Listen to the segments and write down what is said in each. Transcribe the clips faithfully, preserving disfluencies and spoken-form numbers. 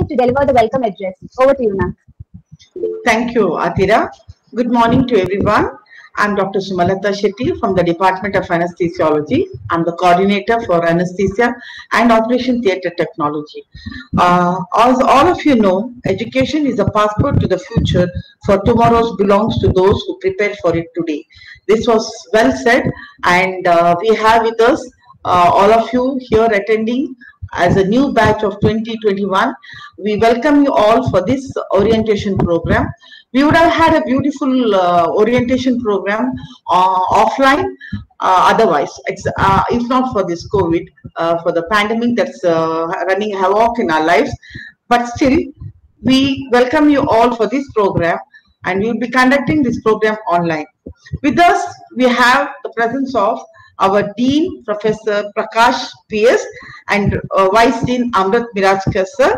to deliver the welcome address. Over to you, ma'am. Thank you, Atira. Good morning to everyone. I'm Doctor Sumalata Shetty from the Department of Anesthesiology. I'm the coordinator for anesthesia and operation theatre technology. Uh, as all of you know, education is a passport to the future, for tomorrow's belongs to those who prepare for it today. This was well said, and uh, we have with us uh, all of you here attending as a new batch of twenty twenty-one. We welcome you all for this orientation program. We would have had a beautiful uh, orientation program uh, offline uh, otherwise, it's, uh, if not for this COVID, uh, for the pandemic that's uh, running havoc in our lives. But still, we welcome you all for this program, and we will be conducting this program online. With us, we have the presence of our Dean, Professor Prakash P S, and uh, Vice Dean Amrit Mirajkar sir.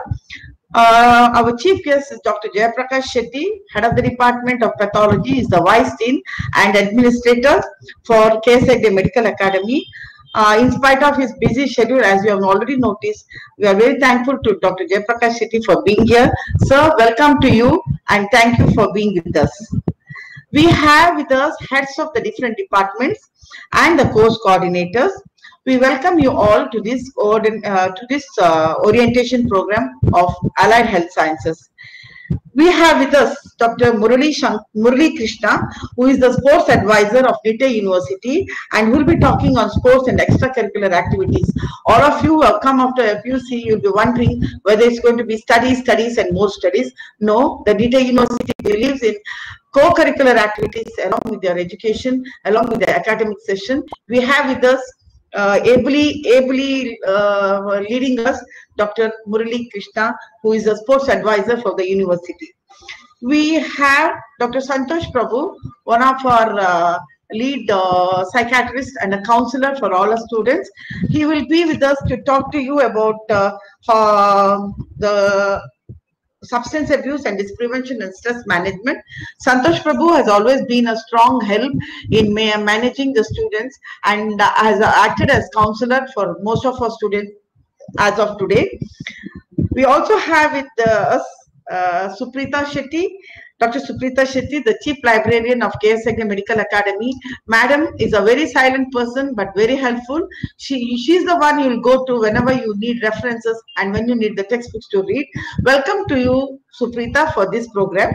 Uh, our chief guest is Doctor Jayaprakash Shetty, Head of the Department of Pathology, is the Vice Dean and Administrator for K S Hegde Medical Academy. Uh, in spite of his busy schedule, as you have already noticed, we are very thankful to Doctor Jayaprakash Shetty for being here. Sir, welcome to you, and thank you for being with us. We have with us heads of the different departments and the course coordinators. We welcome you all to this, uh, to this uh, orientation program of Allied Health Sciences. We have with us Doctor Murali, Shank Murali Krishna, who is the sports advisor of NITE University, and will be talking on sports and extracurricular activities. All of you who have come after F U C, you'll be wondering whether it's going to be studies, studies, and more studies. No, the NITE University believes in co-curricular activities along with their education, along with the academic session. We have with us uh, ably, ably uh, leading us, Doctor Murali Krishna, who is a sports advisor for the university. We have Doctor Santosh Prabhu, one of our uh, lead uh, psychiatrist and a counselor for all our students. He will be with us to talk to you about uh, uh, the substance abuse and its prevention and stress management. Santosh Prabhu has always been a strong help in managing the students, and uh, has acted as counselor for most of our students as of today. We also have with uh, us uh, Suprita Shetty, Doctor Suprita Shetty, the Chief Librarian of K S Hegde Medical Academy. Madam is a very silent person but very helpful. She she's the one you will go to whenever you need references and when you need the textbooks to read. Welcome to you, Suprita, for this program.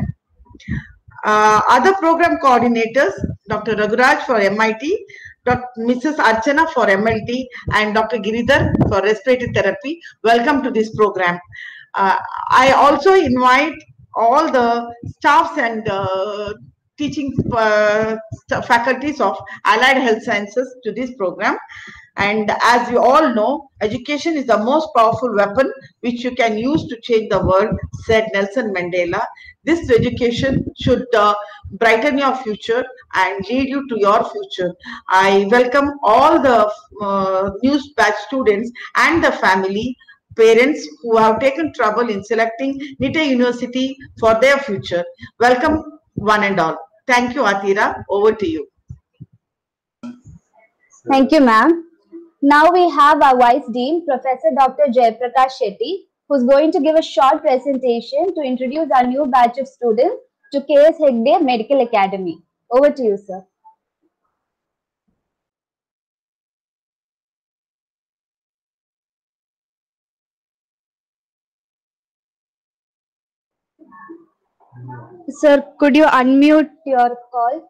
Uh, other program coordinators, Doctor Raghuraj for M I T, Doctor Missus Archana for M L T, and Doctor Giridhar for respiratory therapy. Welcome to this program. Uh, I also invite all the staffs and uh, teaching uh, faculties of Allied Health Sciences to this program. And as you all know, education is the most powerful weapon which you can use to change the world, said Nelson Mandela. This education should uh, brighten your future and lead you to your future. I welcome all the uh, new batch students and the family, parents who have taken trouble in selecting NITE University for their future. Welcome one and all. Thank you, Atira. Over to you. Thank you, ma'am. Now we have our Vice Dean, Professor Doctor Jayaprakash Shetty, who is going to give a short presentation to introduce our new batch of students to K S Hegde Medical Academy. Over to you, sir. Sir, could you unmute your call?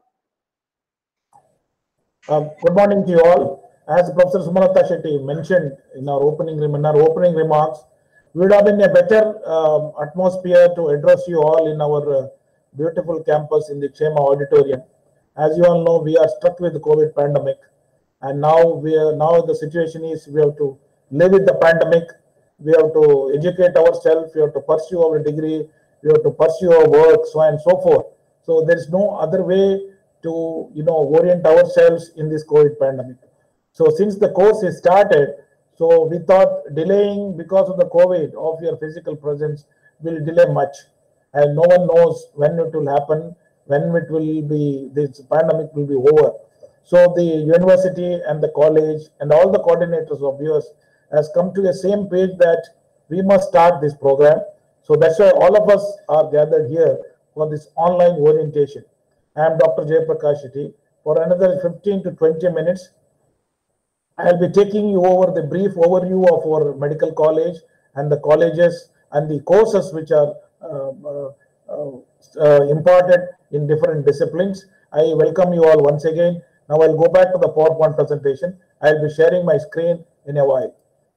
Uh, good morning to you all. As Professor Sumalata Shetty mentioned in our opening, in our opening remarks, we would have been a better uh, atmosphere to address you all in our uh, beautiful campus in the Kshema Auditorium. As you all know, we are struck with the COVID pandemic, and now we are now the situation is we have to live with the pandemic. We have to educate ourselves. We have to pursue our degree. We have to pursue our work, so on and so forth. So there is no other way to, you know, orient ourselves in this COVID pandemic. So since the course is started, so we thought delaying because of the COVID of your physical presence will delay much, and no one knows when it will happen, when it will be, this pandemic will be over. So the university and the college and all the coordinators of yours has come to the same page that we must start this program. So that's why all of us are gathered here for this online orientation. I am Doctor Jayaprakash Shetty. For another fifteen to twenty minutes, I'll be taking you over the brief overview of our medical college and the colleges and the courses which are uh, uh, uh, uh, imparted in different disciplines. I welcome you all once again. Now I'll go back to the PowerPoint presentation. I'll be sharing my screen in a while.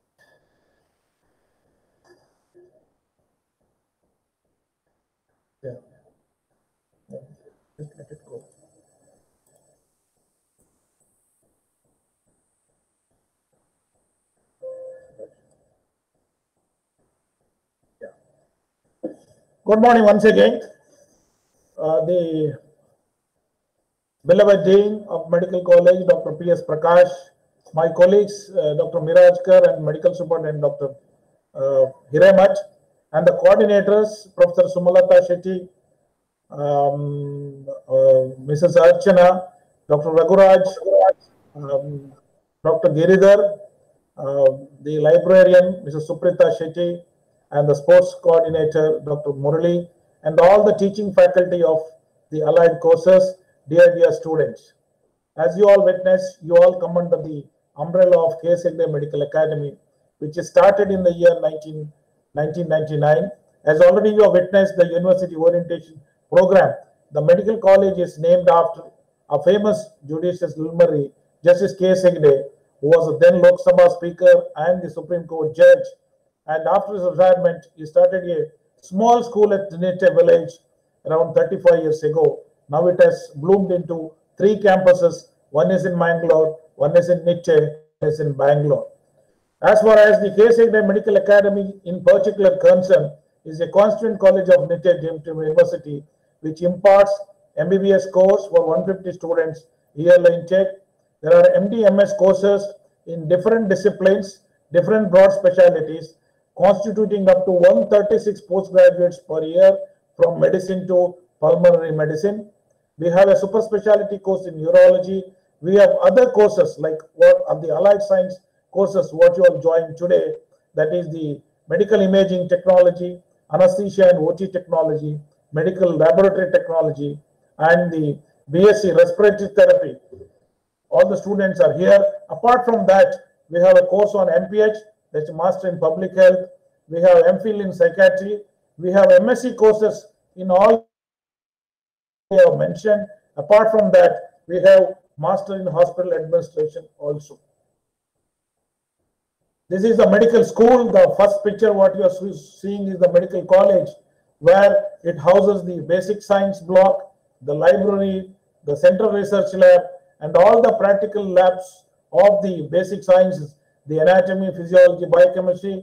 Yeah. Yeah. Just let it go. Yeah. Good morning once again. Uh, the beloved Dean of Medical College, Doctor P S Prakash, my colleagues, uh, Doctor Mirajkar and Medical Superintendent Doctor Uh, Hiremat, and the coordinators, Professor Sumalata Shetty, um, uh, Missus Archana, Doctor Raguraj, um, Doctor Giridhar, uh, the librarian, Missus Suprita Shetty, and the sports coordinator, Doctor Murali, and all the teaching faculty of the allied courses, dear, dear students. As you all witness, you all come under the umbrella of K S Hegde Medical Academy, which is started in the year nineteen ninety-nine. As already you have witnessed the university orientation program, the medical college is named after a famous judicious luminary, Justice K S Hegde, who was then Lok Sabha Speaker and the Supreme Court Judge. And after his retirement, he started a small school at Nitte village around thirty-five years ago. Now it has bloomed into three campuses. One is in Mangalore, one is in Nitte, one is in Bangalore. As far as the K S Hegde Medical Academy in particular concerned, is a constituent college of Nitte University, which imparts M B B S course for one hundred fifty students yearly intake. There are M D M S courses in different disciplines, different broad specialties, constituting up to one hundred thirty-six postgraduates per year from medicine to pulmonary medicine. We have a super specialty course in urology. We have other courses like what are the allied science courses, what you have joined today, that is the medical imaging technology, anesthesia and O T technology, medical laboratory technology, and the B S c respiratory therapy. All the students are here. Apart from that, we have a course on M P H, that's Master in Public Health. We have M Phil in Psychiatry. We have M S c courses in all we have mentioned. Apart from that, we have Master in Hospital Administration also. This is the medical school. The first picture what you are seeing is the medical college, where it houses the basic science block, the library, the central research lab, and all the practical labs of the basic sciences, the anatomy, physiology, biochemistry,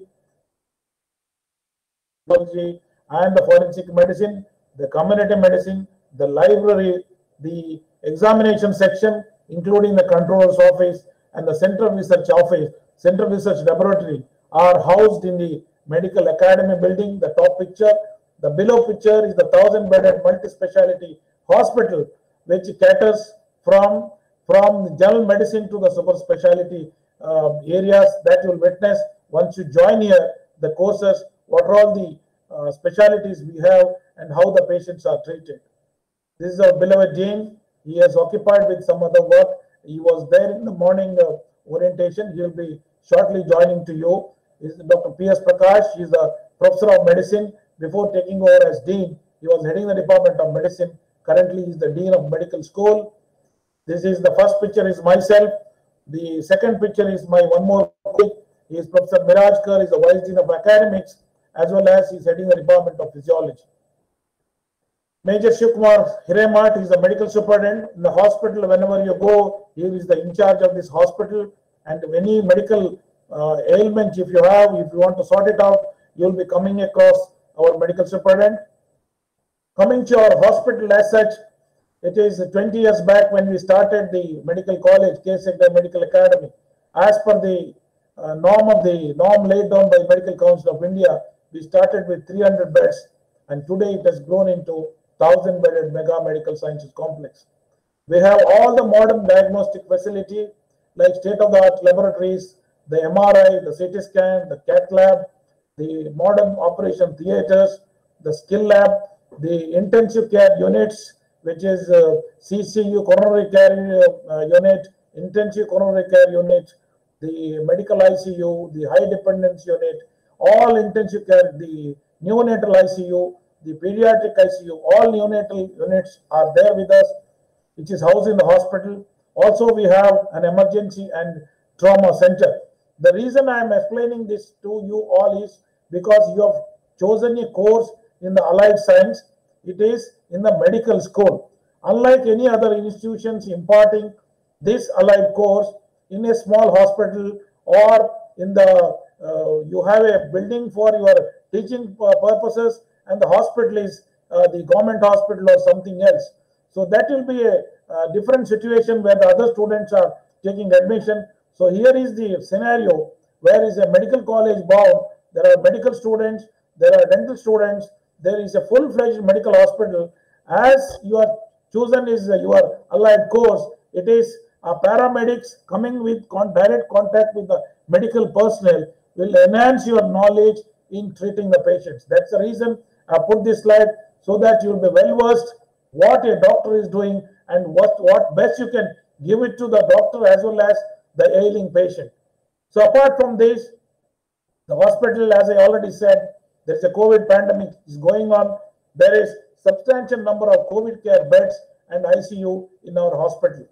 and the forensic medicine, the community medicine, the library, the examination section, including the controller's office and the central research office, central research laboratory, are housed in the medical academy building. The top picture, the below picture is the thousand bedded multi-speciality hospital, which caters from from the general medicine to the super specialty uh, areas that you will witness once you join here. The courses, what are all the uh, specialties we have, and how the patients are treated. This is our beloved Dean. He is occupied with some other work. He was there in the morning uh, orientation. He will be shortly joining to you. This is Doctor P S Prakash. He is a professor of medicine. Before taking over as Dean, he was heading the Department of Medicine. Currently, he is the Dean of Medical School. This is the first picture is myself. The second picture is my one more colleague. He is Professor Mirajkar. He is the Vice Dean of Academics, as well as he is heading the Department of Physiology. Major Shivkumar Hiremat is the medical superintendent. In the hospital, whenever you go, he is the in charge of this hospital. And any medical uh, ailment, if you have, if you want to sort it out, you will be coming across our medical superintendent. Coming to our hospital as such, it is twenty years back when we started the medical college, K S Hegde Medical Academy. As per the uh, norm of the norm laid down by Medical Council of India, we started with three hundred beds, and today it has grown into one thousand bedded mega medical sciences complex. We have all the modern diagnostic facility like state-of-the-art laboratories, the M R I, the C T scan, the cath lab, the modern operation theaters, the skill lab, the intensive care units, which is uh, C C U, coronary care uh, unit, intensive coronary care unit, the medical I C U, the high dependence unit, all intensive care, the neonatal I C U, the pediatric I C U, all neonatal units are there with us, which is housed in the hospital. Also, we have an emergency and trauma center. The reason I am explaining this to you all is because you have chosen a course in the allied science. It is in the medical school. Unlike any other institutions imparting this allied course in a small hospital or in the, uh, you have a building for your teaching purposes and the hospital is uh, the government hospital or something else. So that will be a, a different situation where the other students are taking admission. So here is the scenario where is a medical college bound. There are medical students, there are dental students, there is a full-fledged medical hospital. As you are chosen is your allied course, it is uh, paramedics coming with con direct contact with the medical personnel will enhance your knowledge in treating the patients. That's the reason I put this slide, so that you will be well versed what a doctor is doing and what, what best you can give it to the doctor as well as the ailing patient. So apart from this, the hospital, as I already said, there is a COVID pandemic is going on. There is substantial number of COVID care beds and I C U in our hospital.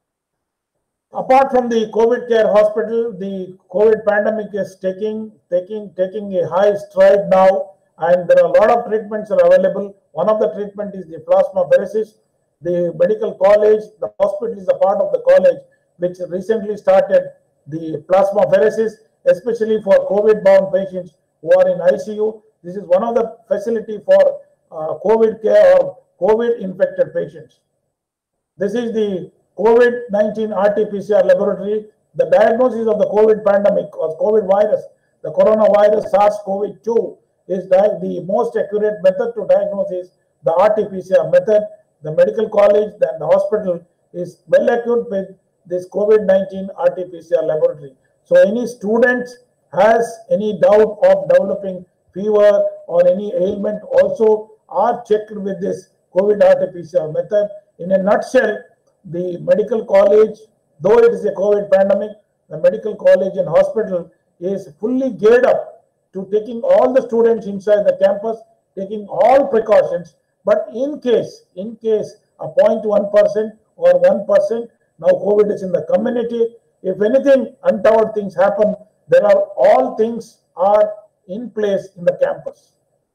Apart from the COVID care hospital, the COVID pandemic is taking, taking, taking a high stride now, and there are a lot of treatments are available. One of the treatment is the plasmapheresis. The medical college, the hospital is a part of the college, which recently started the plasmapheresis, especially for COVID-bound patients who are in I C U. This is one of the facility for uh, COVID care or COVID-infected patients. This is the COVID nineteen R T P C R laboratory. The diagnosis of the COVID pandemic or COVID virus, the coronavirus SARS CoV two, is the most accurate method to diagnose is the R T P C R method. The medical college and the hospital is well equipped with this COVID nineteen R T P C R laboratory. So any student has any doubt of developing fever or any ailment also are checked with this COVID R T P C R method. In a nutshell, the medical college, though it is a COVID pandemic, the medical college and hospital is fully geared up to taking all the students inside the campus, taking all precautions. But in case, in case a zero point one percent or one percent, now COVID is in the community, if anything untoward things happen, there are all things are in place in the campus.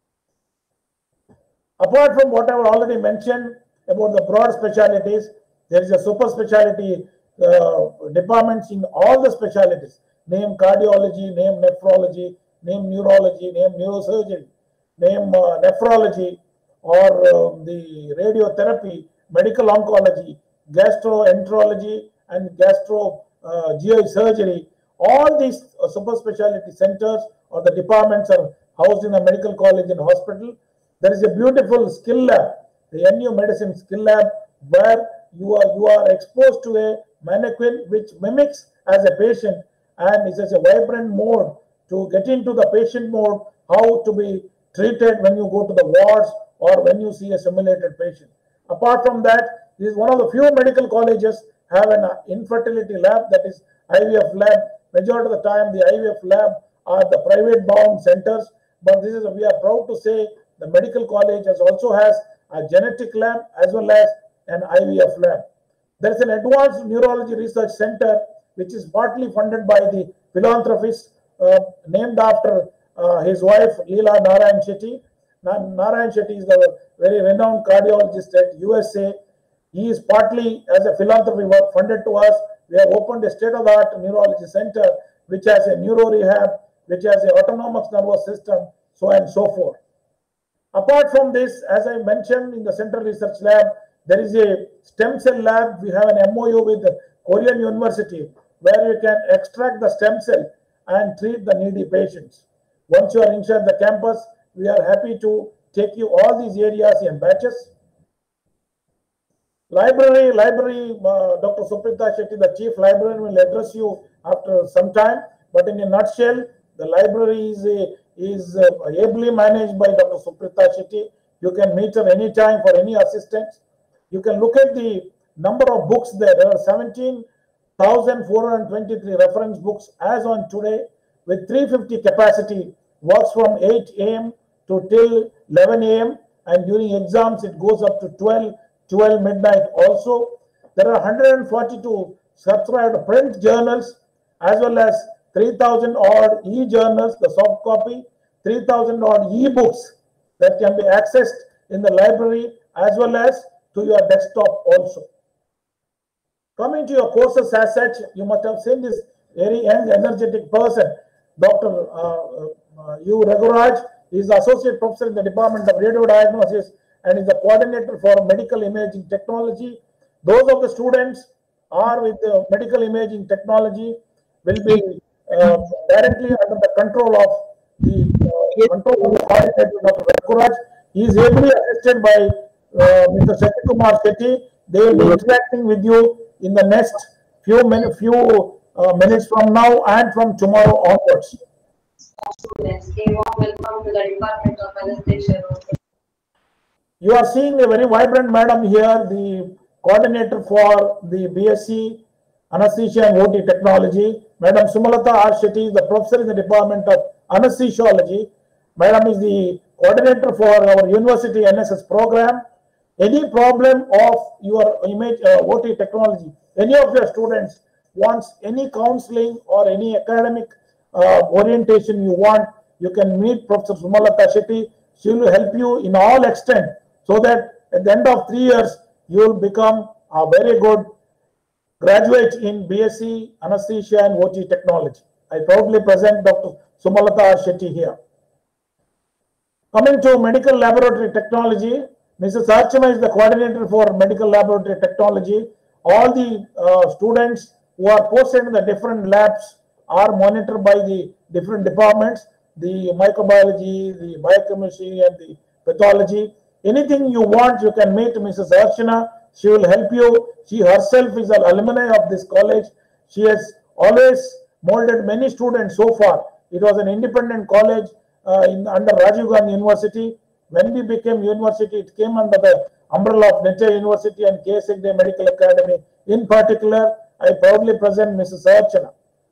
Apart from what I have already mentioned about the broad specialties, there is a super specialty uh, departments in all the specialties. Name cardiology, name nephrology, name neurology, name neurosurgery, name uh, nephrology, or uh, the radiotherapy, medical oncology, gastroenterology, and gastro uh, G I surgery. All these uh, super specialty centers or the departments are housed in a medical college and hospital. There is a beautiful skill lab, the N U Medicine skill lab, where you are you are exposed to a mannequin which mimics as a patient, and is as a vibrant mode to get into the patient mode, how to be treated when you go to the wards or when you see a simulated patient. Apart from that, this is one of the few medical colleges have an infertility lab, that is I V F lab. Majority of the time, the I V F lab are the private bound centers, but this is we are proud to say the medical college has also has a genetic lab as well as an I V F lab. There is an advanced neurology research center which is partly funded by the philanthropist uh, named after uh, his wife Leela Narayan Shetty. Narayan Shetty is the very renowned cardiologist at U S A. He is partly as a philanthropy work funded to us. We have opened a state-of-the-art neurology center which has a neuro rehab, which has an autonomous nervous system, so on and so forth. Apart from this, as I mentioned in the Central Research Lab, there is a stem cell lab. We have an M O U with the Korean University where you can extract the stem cell and treat the needy patients. Once you are inside the campus, we are happy to take you all these areas in batches. Library, library, uh, Doctor Suprita Shetty, the chief librarian, will address you after some time. But in a nutshell, the library is a, is uh, ably managed by Doctor Suprita Shetty. You can meet her anytime for any assistance. You can look at the number of books there. There are seventeen thousand four hundred twenty-three reference books as on today, with three hundred fifty capacity. Works from eight A M to till eleven A M and during exams it goes up to twelve, twelve midnight also. There are one hundred forty-two subscribed print journals as well as three thousand odd e-journals, the soft copy, three thousand odd e-books that can be accessed in the library as well as to your desktop also. Coming to your courses as such, you must have seen this very young, energetic person, Doctor Uh, uh, U. Raguraj. He is Associate Professor in the Department of Radio Diagnosis and is the Coordinator for Medical Imaging Technology. Those of the students are with the medical imaging technology will be uh, directly under the control of the uh, control of the coordinator, Doctor Raguraj. He is ably assisted by uh, Mister Shetty Kumar Shetty. They will be interacting with you in the next few minutes, few uh, minutes from now and from tomorrow onwards. Students, a warm welcome to the Department of Anesthesia. You are seeing a very vibrant madam here, the coordinator for the B S c Anesthesia and O T Technology. Madam Sumalata R. Shetty is the professor in the Department of Anesthesiology. Madam is the coordinator for our university N S S program. Any problem of your image uh, O T technology, any of your students wants any counseling or any academic uh, orientation you want, you can meet Professor Sumalata Shetty. She will help you in all extent so that at the end of three years, you will become a very good graduate in B S c Anesthesia and O T Technology. I proudly present Doctor Sumalata Shetty here. Coming to medical laboratory technology, Missus Archana is the coordinator for medical laboratory technology. All the uh, students who are posted in the different labs are monitored by the different departments, the microbiology, the biochemistry, and the pathology. Anything you want, you can meet Missus Archana. She will help you. She herself is an alumni of this college. She has always molded many students so far. It was an independent college uh, in, under Rajiv Gandhi University. When we became university, it came under the umbrella of Nete University and K S Hegde Medical Academy. In particular, I proudly present Missus Archana.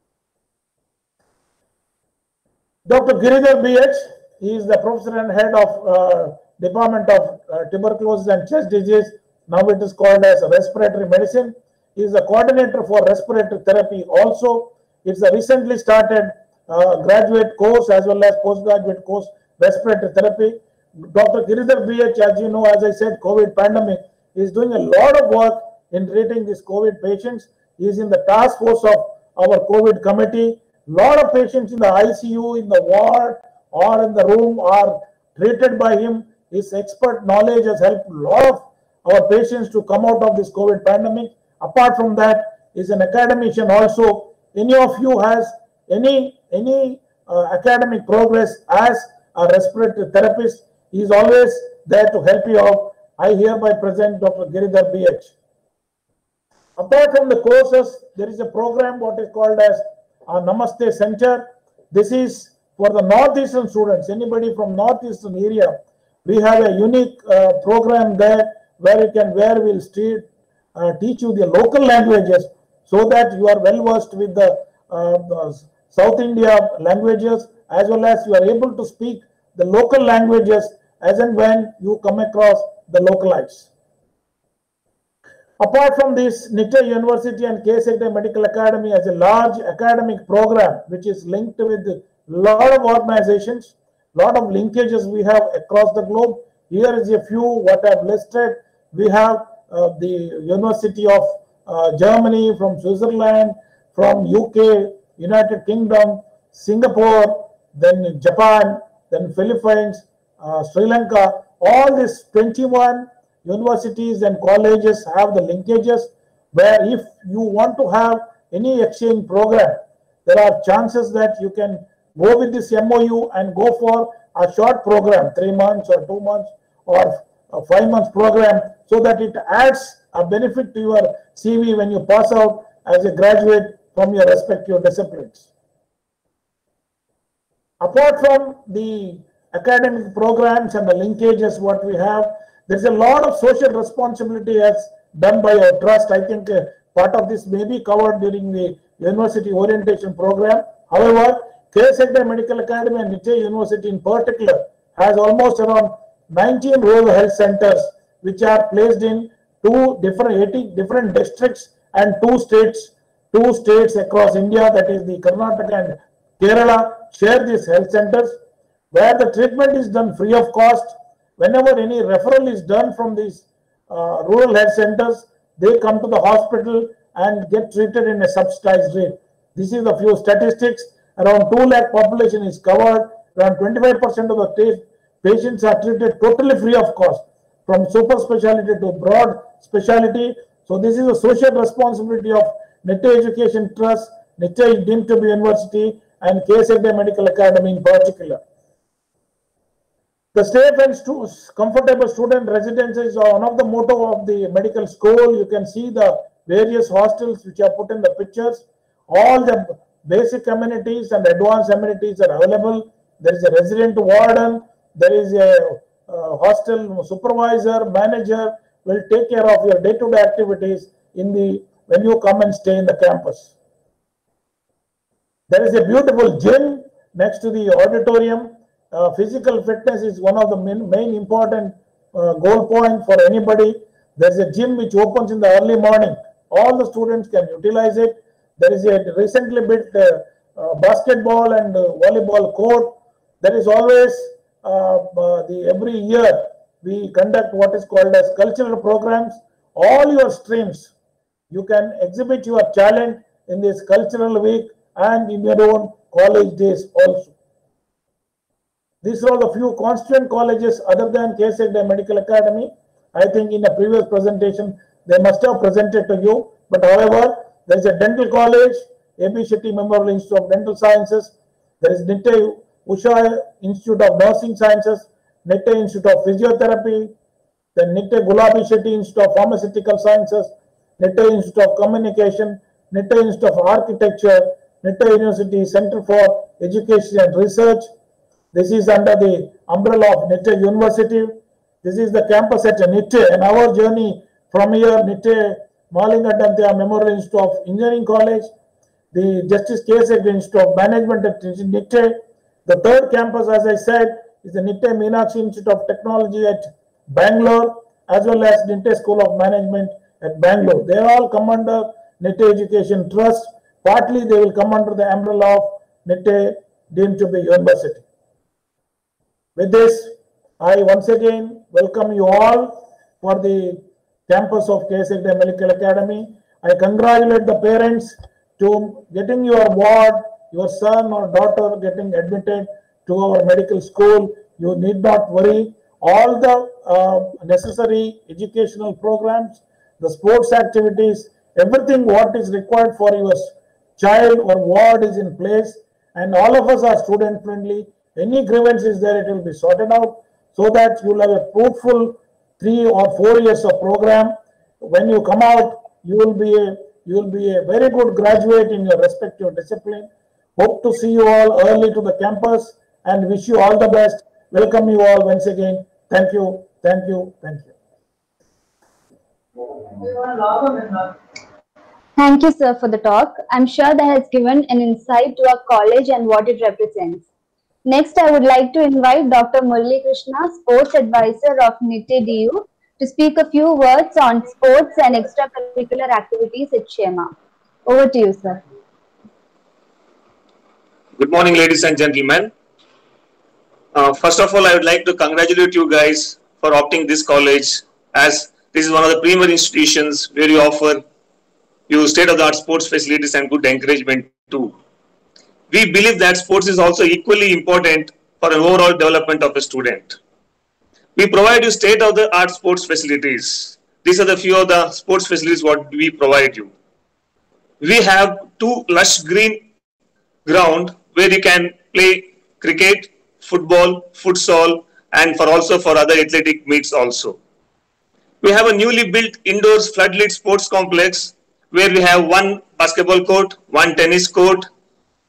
Doctor Giridhar B H, he is the professor and head of uh, Department of uh, Tuberculosis and Chest Disease. Now it is called as Respiratory Medicine. He is the coordinator for respiratory therapy also. It's a recently started uh, graduate course as well as postgraduate course, respiratory therapy. Doctor Giridhar B H, as you know, as I said, COVID pandemic, is doing a lot of work in treating these COVID patients. He is in the task force of our COVID committee. Lot of patients in the I C U, in the ward, or in the room are treated by him. His expert knowledge has helped a lot of our patients to come out of this COVID pandemic. Apart from that, is an academician also. Any of you has any any uh, academic progress as a respiratory therapist, he is always there to help you out. I hereby present Doctor Giridhar B H. Apart from the courses, there is a program what is called as a Namaste Center. This is for the Northeastern students, anybody from Northeastern area. We have a unique uh, program there where you can, where we'll still, uh, teach you the local languages so that you are well versed with the, uh, the South India languages, as well as you are able to speak the local languages as and when you come across the localites. Apart from this, Nite University and K S Hegde Medical Academy has a large academic program which is linked with a lot of organizations, lot of linkages we have across the globe. Here is a few what I've listed. We have uh, the University of uh, Germany, from Switzerland, from U K, United Kingdom, Singapore, then Japan, then Philippines, uh, Sri Lanka. All these twenty-one universities and colleges have the linkages where if you want to have any exchange program, there are chances that you can go with this M O U and go for a short program, three months or two months or a five months program, so that it adds a benefit to your C V when you pass out as a graduate from your respective disciplines. Apart from the academic programs and the linkages what we have, there is a lot of social responsibility as done by our trust. I think uh, part of this may be covered during the university orientation program. However, K S Hegde Medical Academy and Nitte University in particular has almost around nineteen rural health centers which are placed in two different eighty different districts and two states, two states across India, that is the Karnataka and Kerala, share these health centers where the treatment is done free of cost. Whenever any referral is done from these uh, rural health centers, they come to the hospital and get treated in a subsidized rate. This is a few statistics. Around two lakh population is covered. Around twenty-five percent of the patients are treated totally free of cost, from super specialty to broad specialty. So this is a social responsibility of Nitte Education Trust, Nitte deemed to be university, and K S Hegde Medical Academy in particular. The safe and stu comfortable student residences are one of the motto of the medical school. You can see the various hostels which are put in the pictures. All the basic amenities and advanced amenities are available. There is a resident warden. There is a uh, hostel supervisor, manager will take care of your day-to-day activities in the when you come and stay in the campus. There is a beautiful gym next to the auditorium. Uh, physical fitness is one of the main, main important uh, goal point for anybody. There is a gym which opens in the early morning. All the students can utilize it. There is a recently built uh, uh, basketball and uh, volleyball court. There is always uh, uh, the every year we conduct what is called as cultural programs. All your streams, you can exhibit your talent in this cultural week and in your own college days also. These are the few constituent colleges other than K S Hegde Medical Academy. I think in a previous presentation they must have presented to you. But however, there is a dental college, A B Shetty Memorial Institute of Dental Sciences. There is Nitte Usha Institute of Nursing Sciences, Nitte Institute of Physiotherapy, then Nitte Gulabi Shetty Institute of Pharmaceutical Sciences, Nitte Institute of Communication, Nitte Institute of Architecture, Nitte University Center for Education and Research. This is under the umbrella of Nitte University. This is the campus at Nitte, and our journey from here, Nitte Malingadantya Memorial Institute of Engineering College, the Justice K S Hegde Institute of Management at Nitte. The third campus, as I said, is the Nitte Meenakshi Institute of Technology at Bangalore, as well as Nitte School of Management at Bangalore. They all come under Nitte Education Trust. Partly they will come under the umbrella of Nitte deemed to be university. With this, I once again welcome you all for the campus of K S Hegde Medical Academy. I congratulate the parents to getting your ward, your son or daughter getting admitted to our medical school. You need not worry. All the uh, necessary educational programs, the sports activities, everything what is required for your child or ward is in place, and all of us are student friendly. Any grievance is there, it will be sorted out so that you will have a fruitful three or four years of program. When you come out, you will be a, you will be a very good graduate in your respective discipline. Hope to see you all early to the campus and wish you all the best. Welcome you all once again. Thank you, thank you, thank you. Thank you, sir, for the talk. I'm sure that has given an insight to our college and what it represents. Next, I would like to invite Doctor Murali Krishna, Sports Advisor of Nitte D U, to speak a few words on sports and extracurricular activities at Shema. Over to you, sir. Good morning, ladies and gentlemen. Uh, first of all, I would like to congratulate you guys for opting this college, as this is one of the premier institutions where you offer you state-of-the-art sports facilities and good encouragement too. We believe that sports is also equally important for an overall development of a student. We provide you state-of-the-art sports facilities. These are the few of the sports facilities what we provide you. We have two lush green ground where you can play cricket, football, futsal, and for also for other athletic meets also. We have a newly built indoors floodlit sports complex where we have one basketball court, one tennis court,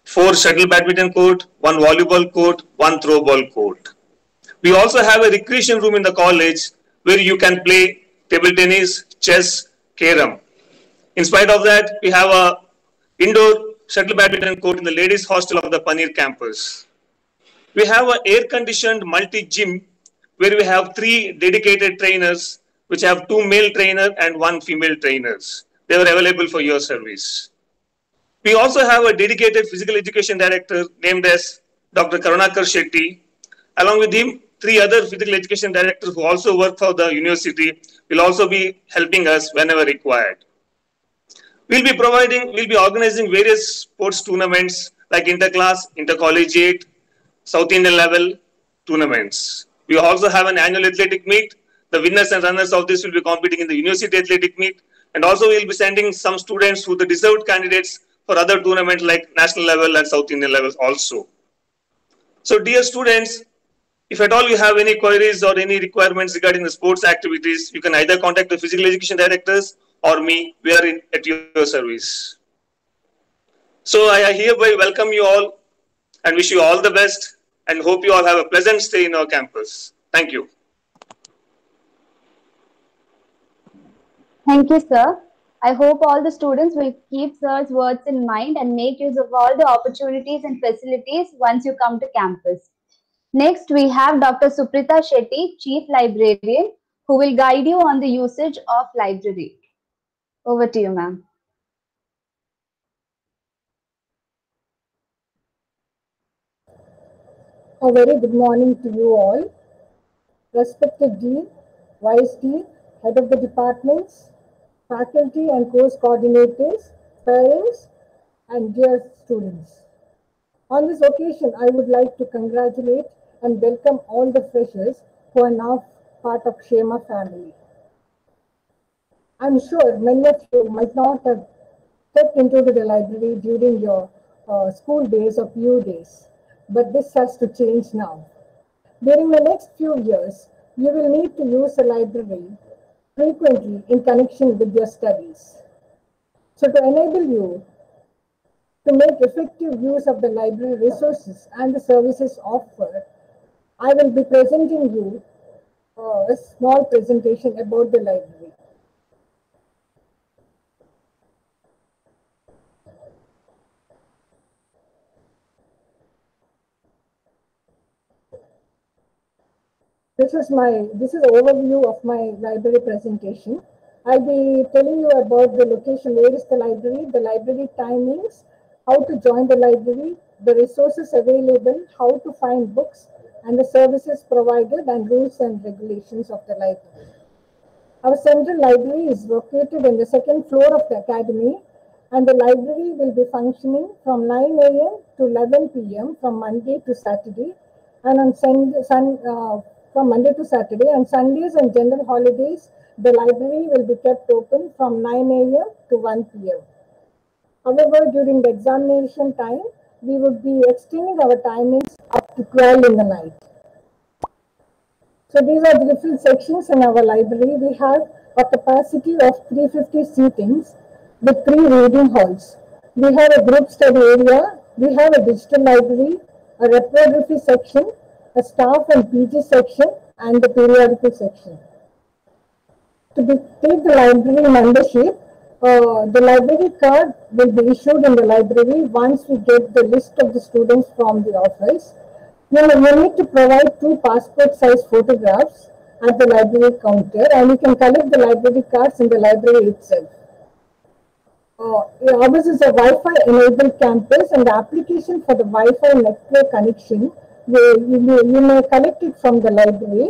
four shuttle badminton court, one volleyball court, one throw ball court. We also have a recreation room in the college where you can play table tennis, chess, carom. In spite of that, we have a indoor shuttle badminton court in the ladies hostel of the Panir campus. We have an air-conditioned multi-gym where we have three dedicated trainers, which have two male trainers and one female trainers. They were available for your service. We also have a dedicated physical education director named as Doctor Karunakar Shetty. Along with him, three other physical education directors who also work for the university will also be helping us whenever required. We'll be providing, we'll be organizing various sports tournaments like interclass, intercollegiate, South Indian level tournaments. We also have an annual athletic meet. The winners and runners of this will be competing in the university athletic meet. And also we'll be sending some students who are the deserved candidates for other tournaments like national level and South Indian levels also. So dear students, if at all you have any queries or any requirements regarding the sports activities, you can either contact the physical education directors or me. We are in, at your service. So I hereby welcome you all and wish you all the best and hope you all have a pleasant stay in our campus. Thank you. Thank you, sir. I hope all the students will keep sir's words in mind and make use of all the opportunities and facilities once you come to campus. Next, we have Doctor Suprita Shetty, Chief Librarian, who will guide you on the usage of library. Over to you, ma'am. A very good morning to you all. Respected Dean, Vice Dean, Head of the Departments, faculty and course coordinators, parents, and dear students. On this occasion, I would like to congratulate and welcome all the freshers who are now part of Shema family. I'm sure many of you might not have stepped into the library during your uh, school days or P U days, but this has to change now. During the next few years, you will need to use the library frequently in connection with your studies. So to enable you to make effective use of the library resources and the services offered, I will be presenting you uh, a small presentation about the library. This is my, this is an overview of my library presentation. I'll be telling you about the location, where is the library, the library timings, how to join the library, the resources available, how to find books, and the services provided and rules and regulations of the library. Our central library is located in the second floor of the academy, and the library will be functioning from nine A M to eleven P M from Monday to Saturday, and on Sunday, sun, uh, from Monday to Saturday, and Sundays and general holidays, the library will be kept open from nine A M to one P M However, during the examination time, we would be extending our timings up to twelve in the night. So these are the different sections in our library. We have a capacity of three hundred fifty seatings with three reading halls. We have a group study area. We have a digital library, a reprography section, a staff and P G section, and the periodical section. To be, take the library membership, uh, the library card will be issued in the library once we get the list of the students from the office. You, know, you need to provide two passport size photographs at the library counter, and you can collect the library cards in the library itself. Uh, ours is a Wi-Fi enabled campus, and the application for the Wi-Fi network connection, you, you, may, you may collect it from the library.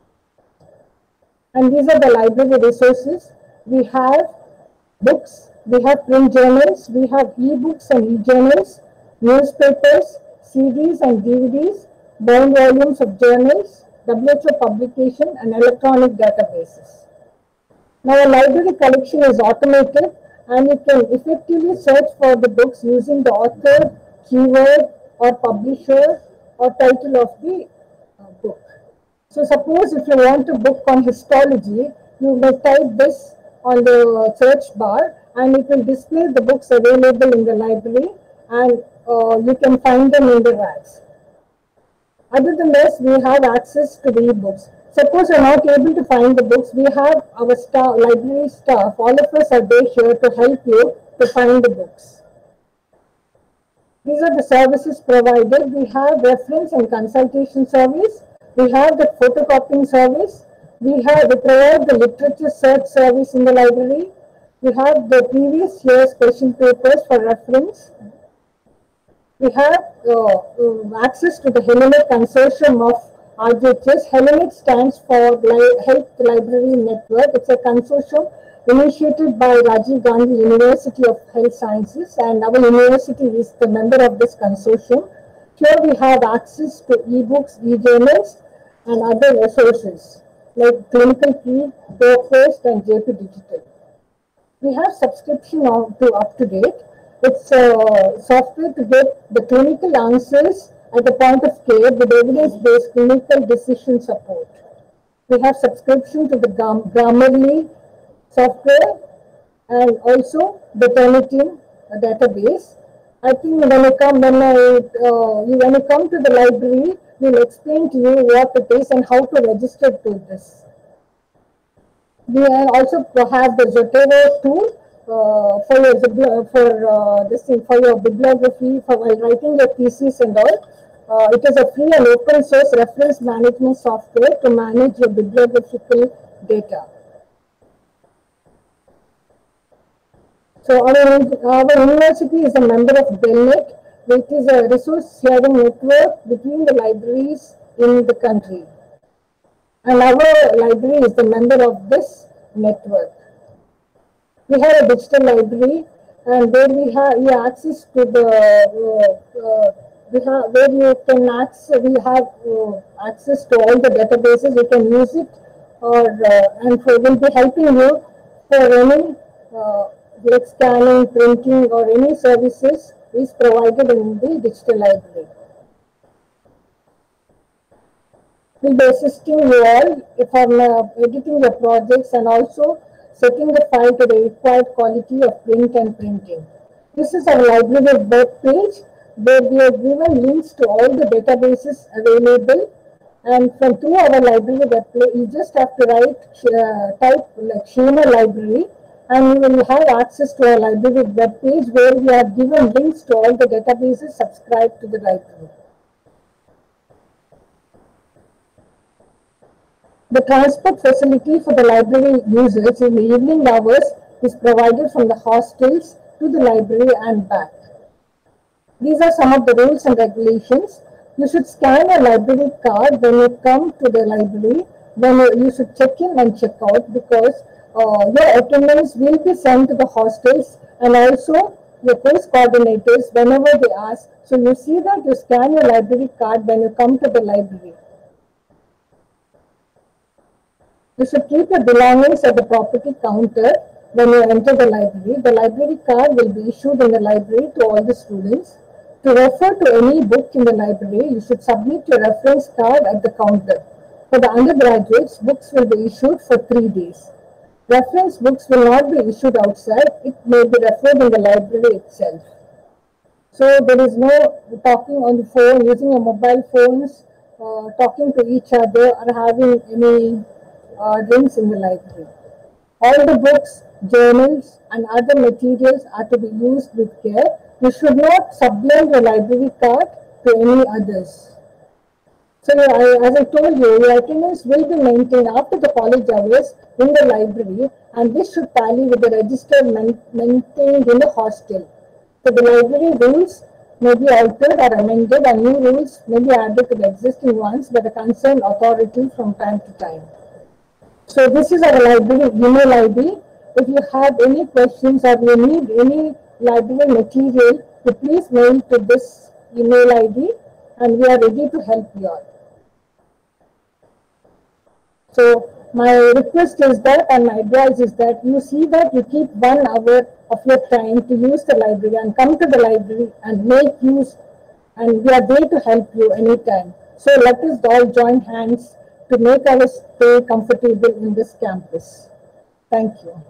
And these are the library resources. We have books, we have print journals, we have e-books and e-journals, newspapers, C Ds and D V Ds, bound volumes of journals, W H O publication, and electronic databases. Now, our library collection is automated, and you can effectively search for the books using the author, keyword, or publisher, or title of the uh, book. So suppose if you want to book on histology, you may type this on the search bar, and it will display the books available in the library, and uh, you can find them in the racks. Other than this, we have access to the e-books. Suppose you're not able to find the books, we have our staff, library staff, all of us are there here to help you to find the books. These are the services provided. We have reference and consultation service. We have the photocopying service. We have we provide the literature search service in the library. We have the previous year's question papers for reference. We have uh, uh, access to the Hellenic Consortium of R J H S. Hellenic stands for Li Health Library Network. It's a consortium initiated by Rajiv Gandhi University of Health Sciences, and our university is the member of this consortium. Here we have access to e-books, e-journals, and other resources like Clinical Key, ProQuest, and J P Digital. We have subscription on to UpToDate. It's a software to get the clinical answers at the point of care with evidence-based clinical decision support. We have subscription to the Grammarly software and also the Turnitin database. I think when you come when I uh, when you come to the library, we'll explain to you what it is and how to register to this. We also have the Zotero tool uh, for your for uh, this thing for your bibliography for while writing your thesis and all. Uh, it is a free and open source reference management software to manage your bibliographical data. So our, our university is a member of BELNET, which is a resource sharing network between the libraries in the country. And our library is the member of this network. We have a digital library, and there we have, we have access to the uh, uh, we have where you can access we have uh, access to all the databases. You can use it, or uh, and for, will be helping you for any uh, like scanning, printing, or any services is provided in the digital library. We'll be assisting you all if I'm uh, editing the projects and also setting the file to the required quality of print and printing. This is our library web page where we have given links to all the databases available, and from through our library web page, you just have to write uh, type like Shema Library, and you will have access to our library web page where we have given links to all the databases subscribed to the library. The transport facility for the library users in the evening hours is provided from the hostels to the library and back. These are some of the rules and regulations. You should scan a library card when you come to the library. When you, you should check in and check out, because uh, your attendance will be sent to the hostels and also your course coordinators whenever they ask. So you see that you scan your library card when you come to the library. You should keep your belongings at the property counter when you enter the library. The library card will be issued in the library to all the students. To refer to any book in the library, you should submit your reference card at the counter. For the undergraduates, books will be issued for three days. Reference books will not be issued outside. It may be referred in the library itself. So there is no talking on the phone, using your mobile phones, uh, talking to each other, or having any uh, drinks in the library. All the books, journals, and other materials are to be used with care. You should not sublet your library card to any others. So, I, as I told you, your attendance will be maintained after the college hours in the library, and this should tally with the register maintained in the hostel. So, the library rules may be altered or amended, and new rules may be added to the existing ones by the concerned authority from time to time. So, this is our library email I D. If you have any questions or you need any library material, to please mail to this email I D, and we are ready to help you all. So my request is that, and my advice is that you see that you keep one hour of your time to use the library and come to the library and make use, and we are there to help you anytime. So let us all join hands to make our stay comfortable in this campus. Thank you.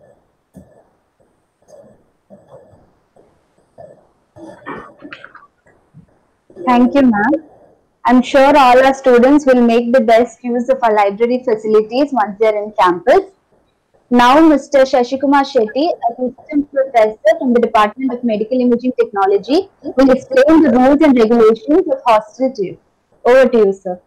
Thank you, ma'am. I'm sure all our students will make the best use of our library facilities once they're in campus. Now, Mister Shashikumar Shetty, Assistant Professor from the Department of Medical Imaging Technology, will explain the rules and regulations of hostel tube. Over to you, sir.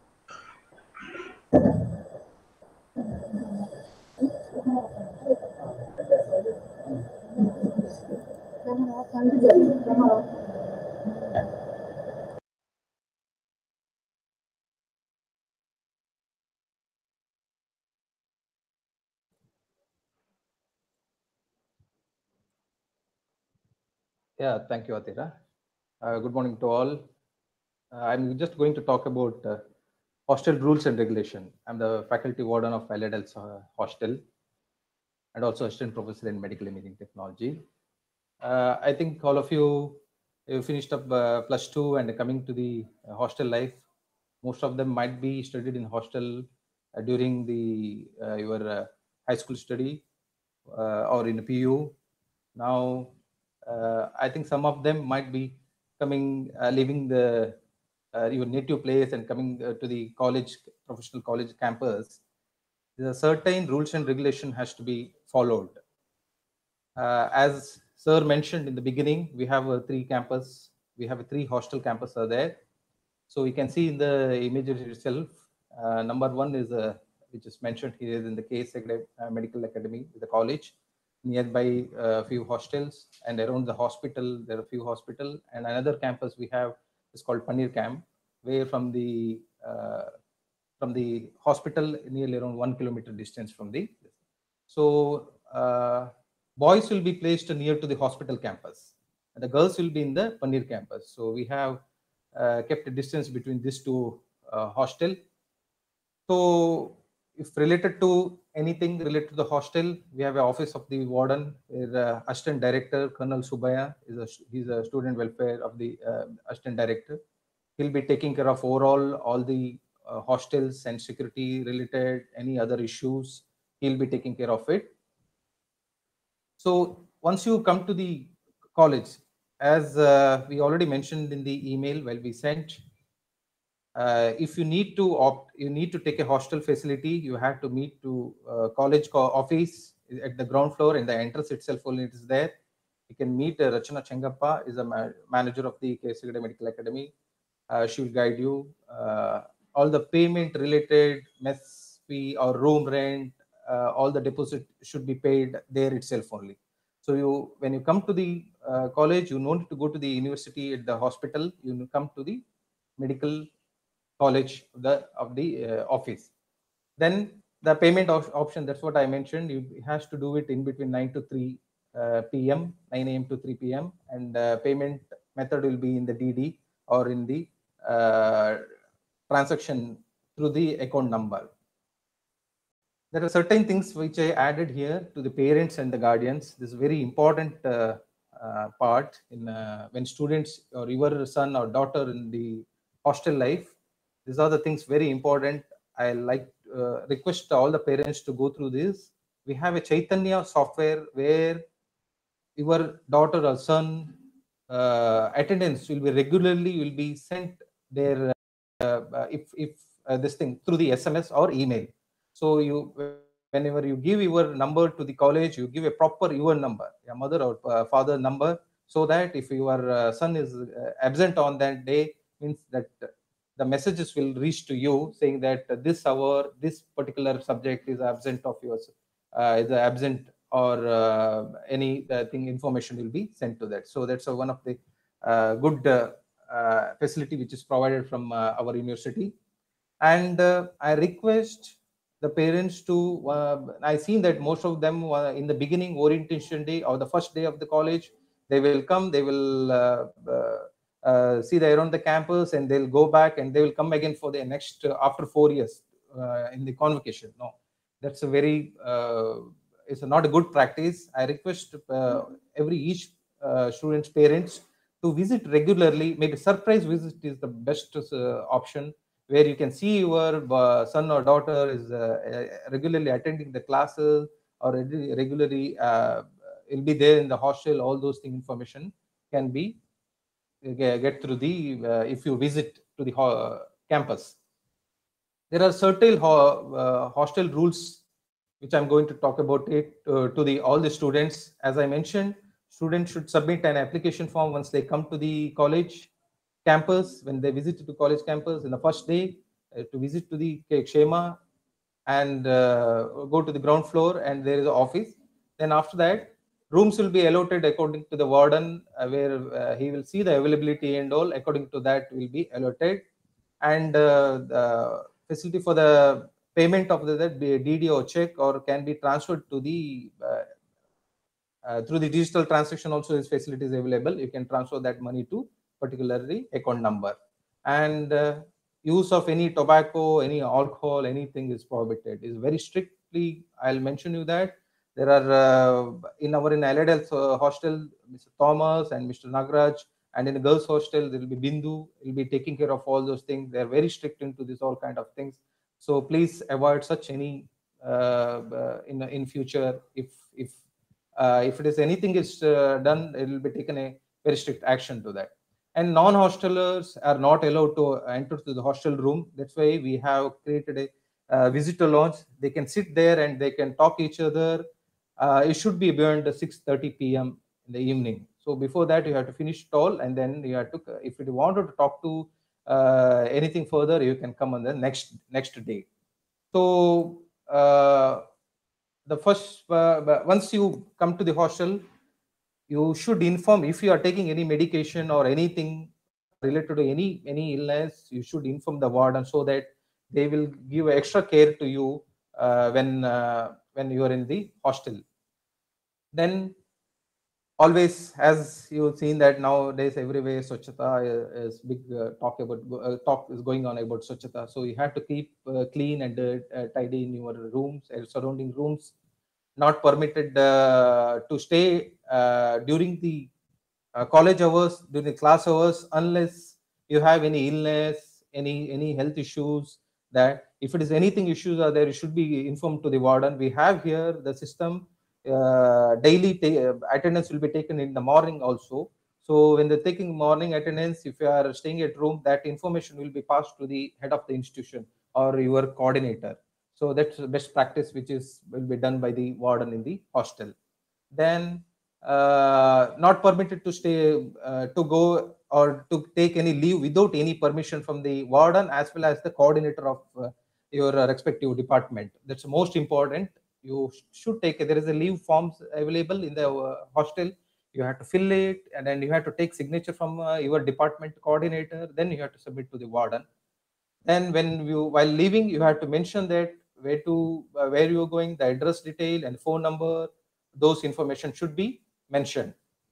Yeah, thank you, Atira. Uh, good morning to all. Uh, I'm just going to talk about uh, hostel rules and regulation. I'm the faculty warden of Valladolid uh, Hostel and also assistant professor in medical imaging technology. Uh, I think all of you, you finished up uh, plus two and coming to the uh, hostel life. Most of them might be studied in hostel uh, during the uh, your uh, high school study uh, or in a P U. Now, uh, I think some of them might be coming, uh, leaving the uh, your native place and coming uh, to the college, professional college campus. There's a certain rules and regulation has to be followed. Uh, as Sir mentioned in the beginning, we have a three campus. We have a three hostel campus are there. So you can see in the images itself. Uh, number one is uh, which is mentioned here in the case uh, Medical Academy, the college. Nearby a uh, few hostels, and around the hospital there are a few hospital, and another campus we have is called Paneer Camp, where from the uh, from the hospital nearly around one kilometer distance from the. So uh, boys will be placed near to the hospital campus, and the girls will be in the Paneer campus. So we have uh, kept a distance between these two uh, hostel. So if related to anything related to the hostel, we have an office of the warden, where uh, assistant director Colonel Subaya is a he's a student welfare of the uh, assistant director. He'll be taking care of overall all the uh, hostels and security related any other issues. He'll be taking care of it. So once you come to the college, as uh, we already mentioned in the email while we sent, uh, if you need to opt, you need to take a hostel facility, you have to meet to uh, college co office at the ground floor. In the entrance itself only it is there. You can meet uh, Rachana Chengappa, is a ma manager of the K S Medical Academy. Uh, she will guide you. Uh, all the payment related mess fee or room rent, uh, all the deposit should be paid there itself only. So you, when you come to the uh, college, you don't need to go to the university at the hospital. You come to the medical college of the of the uh, office. Then the payment of option, that's what I mentioned. You has to do it in between nine to three uh, p m, nine a m to three p m, and uh, payment method will be in the D D or in the uh, transaction through the account number. There are certain things which I added here to the parents and the guardians. This is very important uh, uh, part in uh, when students or your son or daughter in the hostel life. These are the things very important. I like uh, request all the parents to go through this. We have a Chaitanya software where your daughter or son uh, attendance will be regularly will be sent there uh, uh, if if uh, this thing through the S M S or email. So you whenever you give your number to the college, you give a proper your number, your mother or uh, father number, so that if your uh, son is uh, absent on that day, means that the messages will reach to you saying that uh, this hour, this particular subject is absent of yours, uh, is absent, or uh, any uh, thing information will be sent to that. So that's uh, one of the uh, good uh, uh, facility which is provided from uh, our university. And uh, I request the parents to, uh, I seen that most of them uh, in the beginning orientation day or the first day of the college, they will come, they will uh, uh, uh, see the around the campus, and they'll go back and they will come again for the next uh, after four years uh, in the convocation. No, that's a very uh, it's not a good practice. I request uh, every each uh, student's parents to visit regularly. Maybe surprise visit is the best uh, option, where you can see your uh, son or daughter is uh, regularly attending the classes, or regularly uh, will be there in the hostel. All those things information can be get through the, uh, if you visit to the ho campus. There are certain ho uh, hostel rules, which I'm going to talk about it uh, to the all the students. As I mentioned, students should submit an application form once they come to the college campus. When they visit to college campus in the first day, uh, to visit to the Kshema and uh, go to the ground floor, and there is an office. Then after that, rooms will be allotted according to the warden, uh, where uh, he will see the availability and all. According to that will be allotted, and uh, the facility for the payment of the, the D D or check or can be transferred to the uh, uh, through the digital transaction. Also, this facility is available. You can transfer that money to particularly account number, and uh, use of any tobacco, any alcohol, anything is prohibited. Is very strictly. I'll mention you that there are uh, in our in Allied Health uh, hostel, Mister Thomas and Mister Nagraj, and in the girls hostel there will be Bindu. Will be taking care of all those things. They are very strict into this all kind of things. So please avoid such any uh, uh, in in future. If if uh, if it is anything is uh, done, it will be taken a very strict action to that. And non-hostelers are not allowed to enter to the hostel room. That's why we have created a uh, visitor lounge. They can sit there and they can talk each other. Uh, it should be beyond six thirty p m in the evening. So before that, you have to finish it all, and then you have to, if you wanted to talk to uh, anything further, you can come on the next next day. So uh, the first uh, once you come to the hostel, you should inform if you are taking any medication or anything related to any any illness. You should inform the warden so that they will give extra care to you uh, when uh, when you are in the hostel. Then always, as you've seen that nowadays everywhere Swachhata is big uh, talk about uh, talk is going on about Swachhata. So you have to keep uh, clean and uh, tidy in your rooms and surrounding rooms. Not permitted uh, to stay uh, during the uh, college hours, during the class hours, unless you have any illness, any any health issues. That if it is anything issues are there, you should be informed to the warden. We have here the system. Uh, daily attendance will be taken in the morning also. So when they're taking morning attendance, if you are staying at room, that information will be passed to the head of the institution or your coordinator. So that's the best practice, which is will be done by the warden in the hostel. Then uh, not permitted to stay, uh, to go or to take any leave without any permission from the warden as well as the coordinator of uh, your uh, respective department. That's most important. You should take, there is a leave forms available in the uh, hostel. You have to fill it, and then you have to take signature from uh, your department coordinator. Then you have to submit to the warden. Then when you, while leaving, you have to mention that where to, uh, where you are going, the address detail and phone number, those information should be mentioned.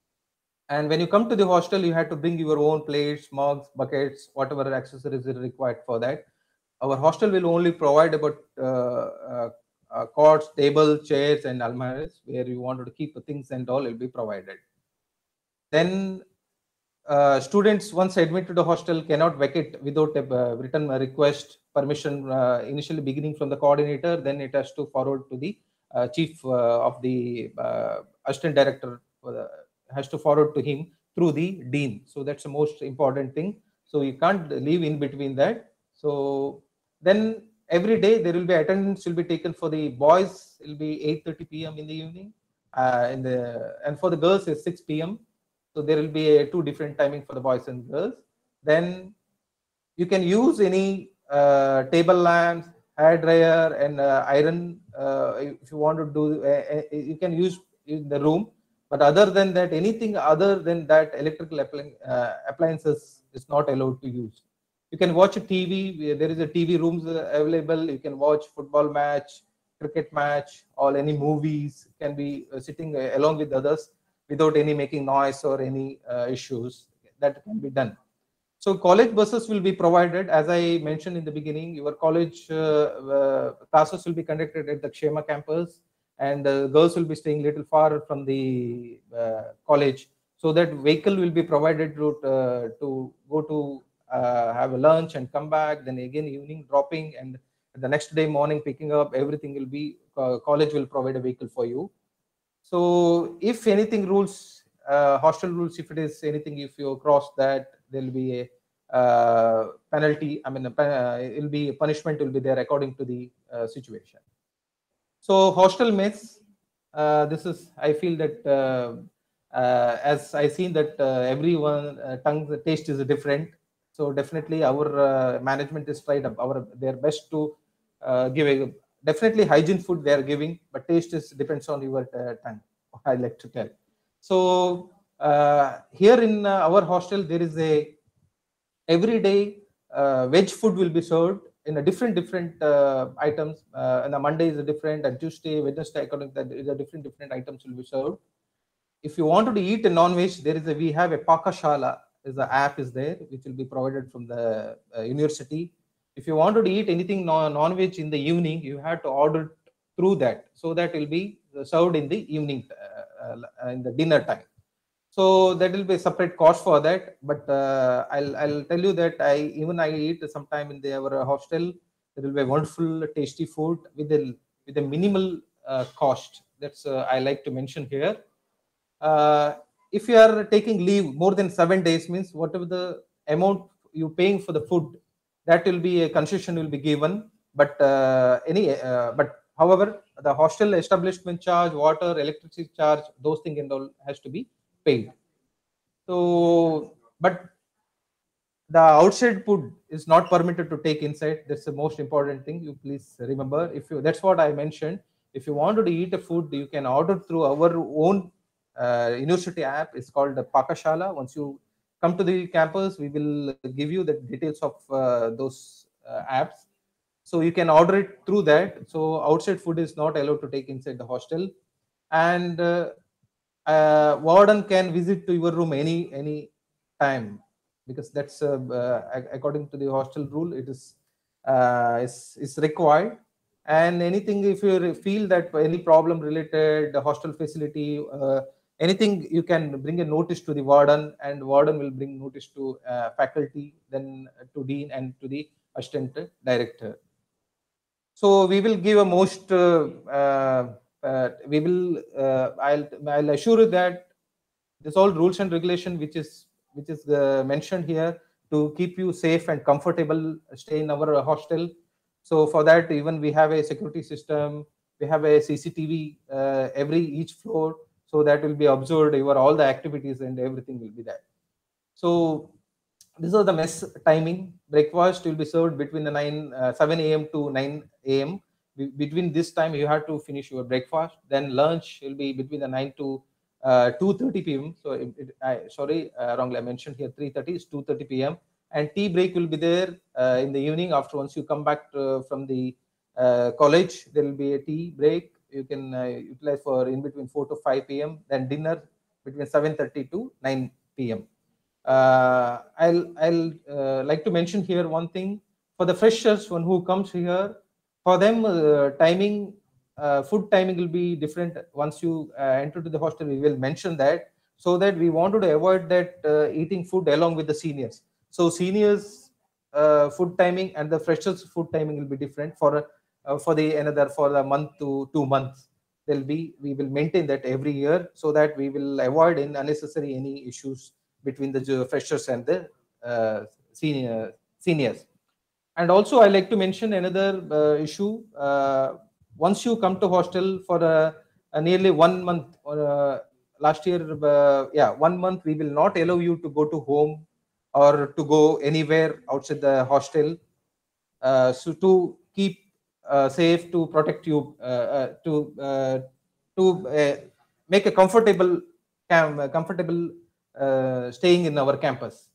And when you come to the hostel, you have to bring your own plates, mugs, buckets, whatever accessories is required for that. Our hostel will only provide about uh, uh, Uh, cots, table, chairs, and almirahs where you wanted to keep the things and all will be provided. Then uh, students once admitted to the hostel cannot vacate without a uh, written request permission, uh, initially beginning from the coordinator. Then it has to forward to the uh, chief uh, of the uh, assistant director, for the, has to forward to him through the dean. So that's the most important thing. So you can't leave in between that. So then every day there will be attendance will be taken. For the boys it will be eight thirty p m in the evening, uh, in the and for the girls is six p m So there will be a two different timing for the boys and girls. Then you can use any uh, table lamps, hair dryer, and uh, iron uh, if you want to do. Uh, you can use in the room, but other than that, anything other than that, electrical uh, appliances is not allowed to use. You can watch a T V. There is a T V rooms available. You can watch football match, cricket match, or any movies. Can be uh, sitting uh, along with others without any making noise or any uh, issues. That can be done. So college buses will be provided. As I mentioned in the beginning, your college uh, uh, classes will be conducted at the Kshema campus, and uh, girls will be staying little far from the uh, college. So that vehicle will be provided to, uh, to go to Uh, have a lunch and come back, then again evening dropping, and the next day morning picking up. Everything will be uh, college will provide a vehicle for you. So if anything rules uh, hostel rules, if it is anything, if you cross that, there will be a uh, penalty. I mean, uh, it will be a punishment will be there according to the uh, situation. So hostel mess, uh, this is, I feel that uh, uh, as I seen that uh, everyone uh, tongue the taste is different. So definitely our uh, management is tried our their best to uh, give a definitely hygiene food they are giving, but taste is depends on your uh, tongue. I like to tell. So uh, here in uh, our hostel there is a every day uh, veg food will be served in a different different uh, items. Uh, and the Monday is a different, and Tuesday, Wednesday, according to that, is a different different items will be served. If you wanted to eat a non-veg, there is a we have a Pakashala. Is the app is there which will be provided from the uh, university. If you wanted to eat anything non-veg in the evening, you have to order through that, so that will be served in the evening uh, uh, in the dinner time. So that will be a separate cost for that. But uh, I'll I'll tell you that I even I eat sometime in the our hostel. There will be wonderful, tasty food with a with a minimal uh, cost. That's uh, I like to mention here. Uh, if you are taking leave more than seven days, means whatever the amount you paying for the food, that will be a concession will be given. But uh, any uh, but however, the hostel establishment charge, water, electricity charge, those things and all has to be paid. So, but the outside food is not permitted to take inside. That's the most important thing. You please remember. If you that's what I mentioned. If you wanted to eat a food, you can order through our own uh, university app. It's called the Pakashala. Once you come to the campus, we will give you the details of uh, those uh, apps. So you can order it through that. So outside food is not allowed to take inside the hostel, and uh, uh, warden can visit to your room any any time, because that's uh, uh, according to the hostel rule. It is uh, is is required. And anything, if you feel that any problem related the hostel facility, uh, anything, you can bring a notice to the warden, and warden will bring notice to uh, faculty, then to dean and to the assistant director. So we will give a most uh, uh, uh, we will uh, I'll I'll assure you that this all rules and regulation which is which is uh, mentioned here to keep you safe and comfortable stay in our hostel. So for that, even we have a security system, we have a C C T V uh, every each floor, so that will be observed your all the activities and everything will be there. So this is the mess timing. Breakfast will be served between the nine uh, seven A M to nine A M Be between this time you have to finish your breakfast. Then lunch will be between the nine to uh, two thirty P M So it, it, I sorry uh, wrongly I mentioned here three thirty is two thirty P M And tea break will be there uh, in the evening. After once you come back to, from the uh, college, there will be a tea break. You can uh, utilize for in between four to five P M Then dinner between seven thirty to nine P M Uh, I'll I'll uh, like to mention here one thing for the freshers, one who comes here. For them, uh, timing, uh, food timing will be different. Once you uh, enter to the hostel, we will mention that, so that we wanted to avoid that uh, eating food along with the seniors. So seniors uh, food timing and the freshers food timing will be different for uh, for the another for the month to two months. There'll be we will maintain that every year, so that we will avoid in unnecessary any issues between the freshers and the uh, senior seniors. And also I like to mention another uh, issue. Uh, once you come to hostel for a, a nearly one month or uh, last year, uh, yeah, one month, we will not allow you to go to home or to go anywhere outside the hostel. Uh, so to keep uh, safe, to protect you, uh, uh, to uh, to uh, make a comfortable, cam comfortable uh, staying in our campus.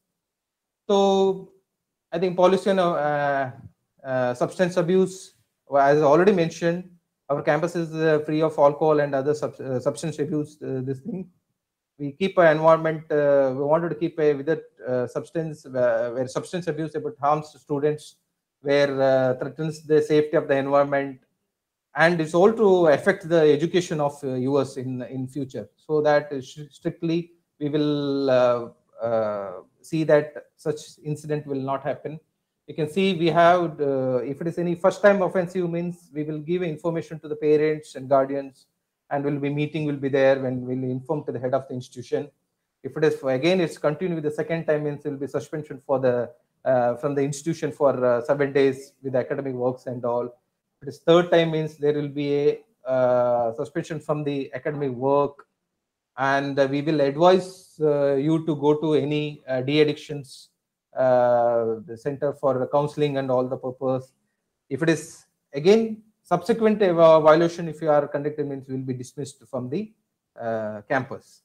So I think policy on uh, uh, substance abuse, as I already mentioned, our campus is uh, free of alcohol and other sub uh, substance abuse. Uh, this thing, we keep an environment. Uh, we wanted to keep a with that uh, substance uh, where substance abuse about harms students, where uh, threatens the safety of the environment, and it's all to affect the education of uh, yours in in future. So that strictly we will. Uh, Uh, see that such incident will not happen. You can see we have, uh, if it is any first time offensive, means we will give information to the parents and guardians, and will be meeting will be there when we'll inform to the head of the institution. If it is for, again, it's continue with the second time, means it will be suspension for the uh, from the institution for uh, seven days with academic works and all. If it is third time, means there will be a uh, suspension from the academic work, and uh, we will advise uh, you to go to any uh, de-addictions uh, the center for counseling and all the purpose. If it is again subsequent uh, violation, if you are conducted, means will be dismissed from the uh, campus.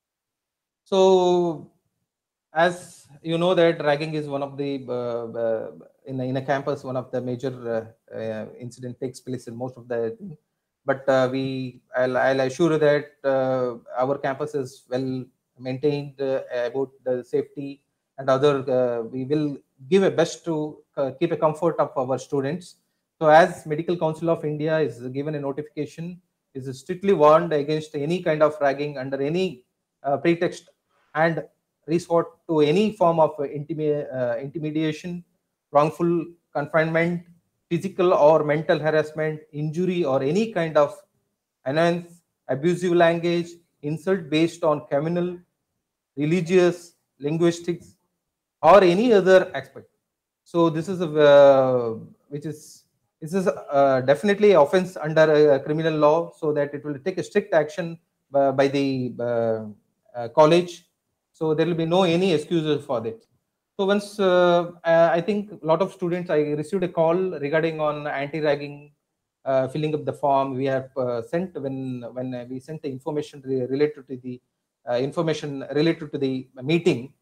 So, as you know that ragging is one of the uh, uh, in a, in a campus, one of the major uh, uh, incident takes place in most of the. But uh, we, I'll, I'll assure that uh, our campus is well maintained uh, about the safety and other. Uh, we will give a best to uh, keep a comfort of our students. So, as Medical Council of India is given a notification, is strictly warned against any kind of ragging under any uh, pretext, and resort to any form of intimi uh, intimidation, wrongful confinement, physical or mental harassment, injury, or any kind of annoyance, abusive language, insult based on communal, religious, linguistics, or any other aspect. So this is a uh, which is this is uh, definitely offense under a criminal law, so that it will take a strict action uh, by the uh, uh, college. So there will be no any excuses for that. So once uh, I think a lot of students, I received a call regarding on anti-ragging, uh, filling up the form. We have uh, sent when when we sent the information re related to the uh, information related to the meeting.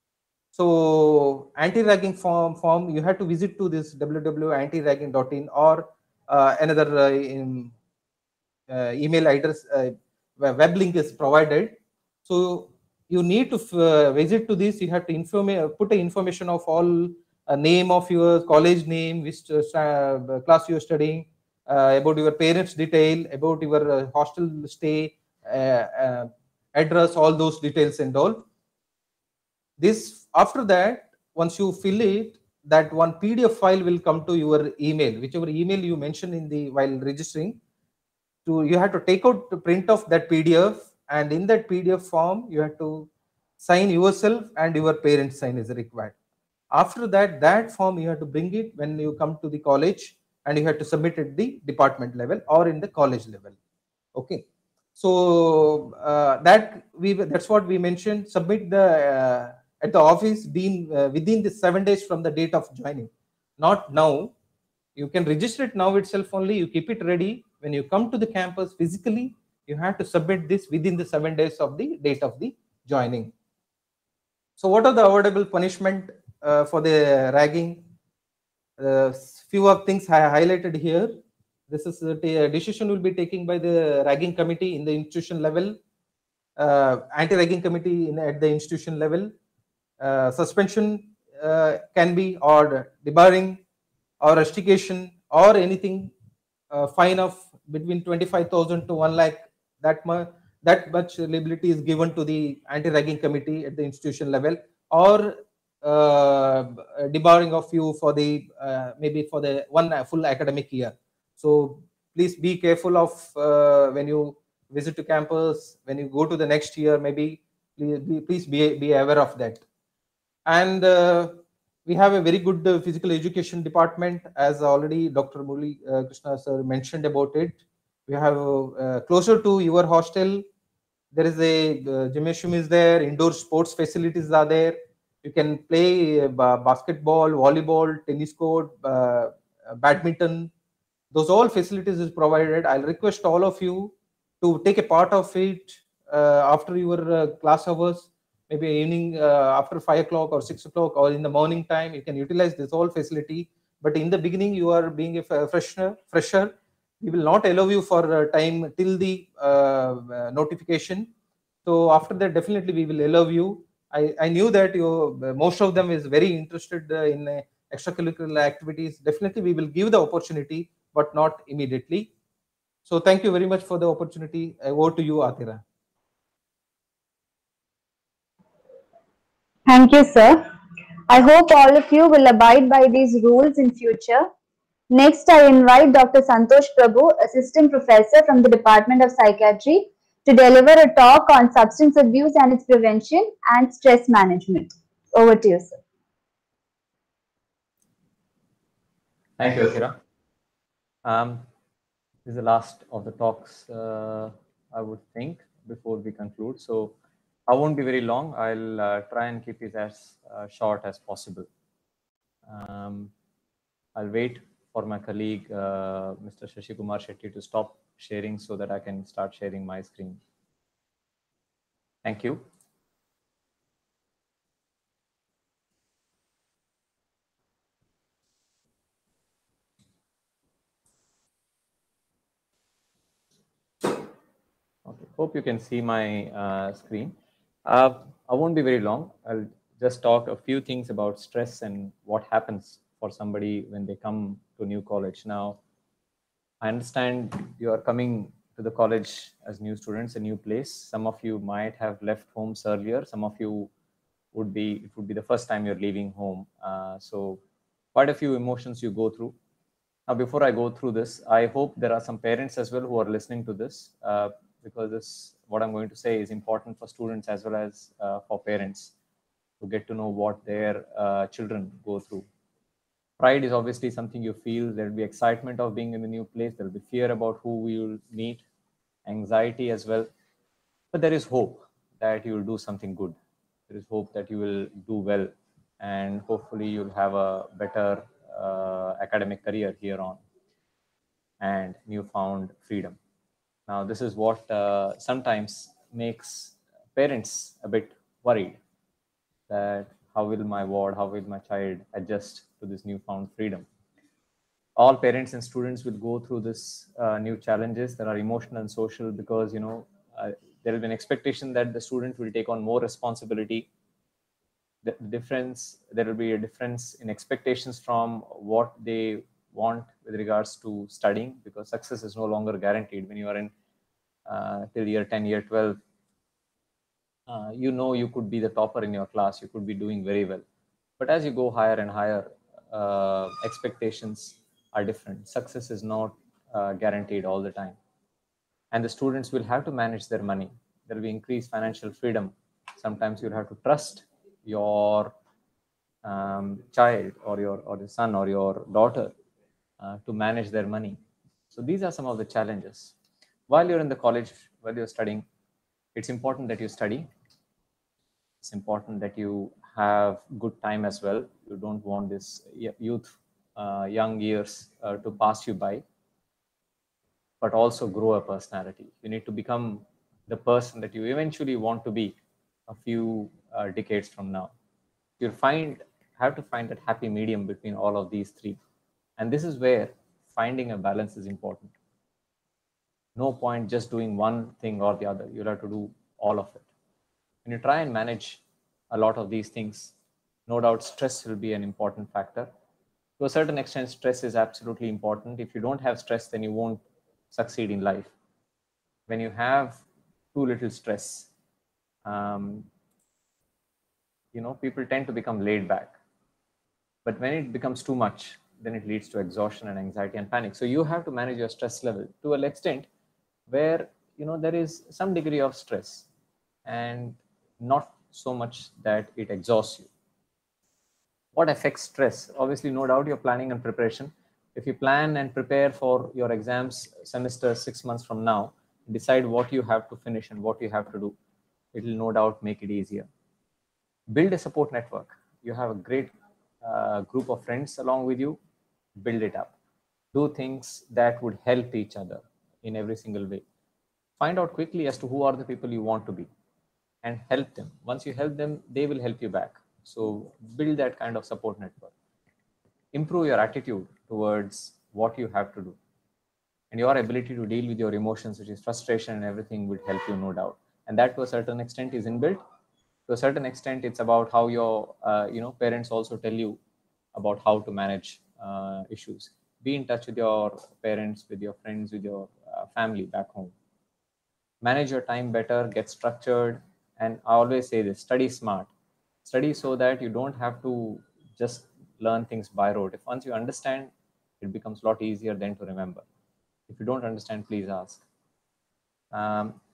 So anti-ragging form form you have to visit to this w w w dot anti ragging dot in or uh, another uh, in, uh, email address. Uh, web link is provided. So you need to uh, visit to this. You have to inform, uh, put the information of all uh, name of your college name, which uh, class you are studying, uh, about your parents' detail, about your uh, hostel stay, uh, uh, address, all those details and all. This after that, once you fill it, that one P D F file will come to your email, whichever email you mentioned in the while registering. To you have to take out the print of that P D F. And in that P D F form, you have to sign yourself and your parents' sign is required. After that, that form you have to bring it when you come to the college, and you have to submit at the department level or in the college level. Okay. So uh, that we that's what we mentioned. Submit the uh, at the office dean uh, within the seven days from the date of joining. Not now. You can register it now itself only. You keep it ready when you come to the campus physically. You have to submit this within the seven days of the date of the joining. So what are the avoidable punishment uh, for the ragging? Uh, few of things I highlighted here. This is a decision will be taken by the ragging committee in the institution level, uh, anti-ragging committee in, at the institution level. Uh, suspension uh, can be, or debarring, or rustication, or anything, uh, fine of between twenty-five thousand to one lakh. That much, that much liability is given to the anti-ragging committee at the institution level, or uh, debarring of you for the uh, maybe for the one full academic year. So please be careful of uh, when you visit to campus, when you go to the next year, maybe please be, please be, be aware of that. And uh, we have a very good uh, physical education department, as already Doctor Murali uh, Krishna sir mentioned about it. We have uh, closer to your hostel, there is a uh, gymnasium is there, indoor sports facilities are there. You can play uh, basketball, volleyball, tennis court, uh, badminton. Those all facilities is provided. I'll request all of you to take a part of it uh, after your uh, class hours, maybe evening uh, after five o'clock or six o'clock or in the morning time. You can utilize this whole facility. But in the beginning, you are being a fresher, fresher. We will not allow you for uh, time till the uh, uh, notification. So after that, definitely we will allow you. I, I knew that you uh, most of them is very interested uh, in uh, extracurricular activities. Definitely we will give the opportunity, but not immediately. So thank you very much for the opportunity. Over to you, Atira. Thank you, sir. I hope all of you will abide by these rules in future. Next, I invite Doctor Santosh Prabhu, Assistant Professor from the Department of Psychiatry, to deliver a talk on substance abuse and its prevention and stress management. Over to you, sir. Thank you, Athira. Um, this is the last of the talks, uh, I would think, before we conclude. So I won't be very long. I'll uh, try and keep it as uh, short as possible. Um, I'll wait for my colleague, uh, Mister Shashi Kumar Shetty, to stop sharing so that I can start sharing my screen. Thank you. Okay, hope you can see my uh, screen. Uh, I won't be very long. I'll just talk a few things about stress and what happens for somebody when they come to new college. Now, I understand you are coming to the college as new students, a new place. Some of you might have left homes earlier. Some of you would be, it would be the first time you're leaving home. Uh, so quite a few emotions you go through. Now, before I go through this, I hope there are some parents as well who are listening to this, uh, because this, what I'm going to say is important for students as well as uh, for parents to get to know what their uh, children go through. Pride is obviously something you feel. There will be excitement of being in the new place. There will be fear about who we will meet, anxiety as well. But there is hope that you will do something good. There is hope that you will do well, and hopefully you'll have a better uh, academic career here on and newfound freedom. Now, this is what uh, sometimes makes parents a bit worried, that how will my ward, how will my child adjust to this newfound freedom? All parents and students will go through this uh, new challenges that are emotional and social, because, you know, uh, there will be an expectation that the student will take on more responsibility. The difference, there will be a difference in expectations from what they want with regards to studying, because success is no longer guaranteed. When you are in uh, till year ten, year twelve, uh, you know, you could be the topper in your class, you could be doing very well. But as you go higher and higher, uh, expectations are different. Success is not uh, guaranteed all the time. And the students will have to manage their money. There will be increased financial freedom. Sometimes you'll have to trust your um, child or your or your son or your daughter uh, to manage their money. So these are some of the challenges. While you're in the college, while you're studying, it's important that you study. It's important that you have good time as well. You don't want this youth, uh, young years uh, to pass you by, but also grow a personality. You need to become the person that you eventually want to be a few uh, decades from now. You'll find, have to find that happy medium between all of these three. And this is where finding a balance is important. No point just doing one thing or the other. You'll have to do all of it. When you try and manage a lot of these things, no doubt stress will be an important factor. To a certain extent, stress is absolutely important. If you don't have stress, then you won't succeed in life. When you have too little stress, um, you know, people tend to become laid back. But when it becomes too much, then it leads to exhaustion and anxiety and panic. So you have to manage your stress level to an extent where, you know, there is some degree of stress and not so much that it exhausts you. What affects stress? Obviously, no doubt, your planning and preparation. If you plan and prepare for your exams semester six months from now, decide what you have to finish and what you have to do, it will no doubt make it easier. Build a support network. You have a great uh, group of friends along with you, build it up. Do things that would help each other in every single way. Find out quickly as to who are the people you want to be and help them. Once you help them, they will help you back. So build that kind of support network. Improve your attitude towards what you have to do. And your ability to deal with your emotions, which is frustration and everything, would help you, no doubt. And that, to a certain extent, is inbuilt. To a certain extent, it's about how your uh, you know, parents also tell you about how to manage uh, issues. Be in touch with your parents, with your friends, with your uh, family back home. Manage your time better, get structured. And I always say this, study smart. Study so that you don't have to just learn things by rote. If once you understand, it becomes a lot easier then to remember. If you don't understand, please ask. Um,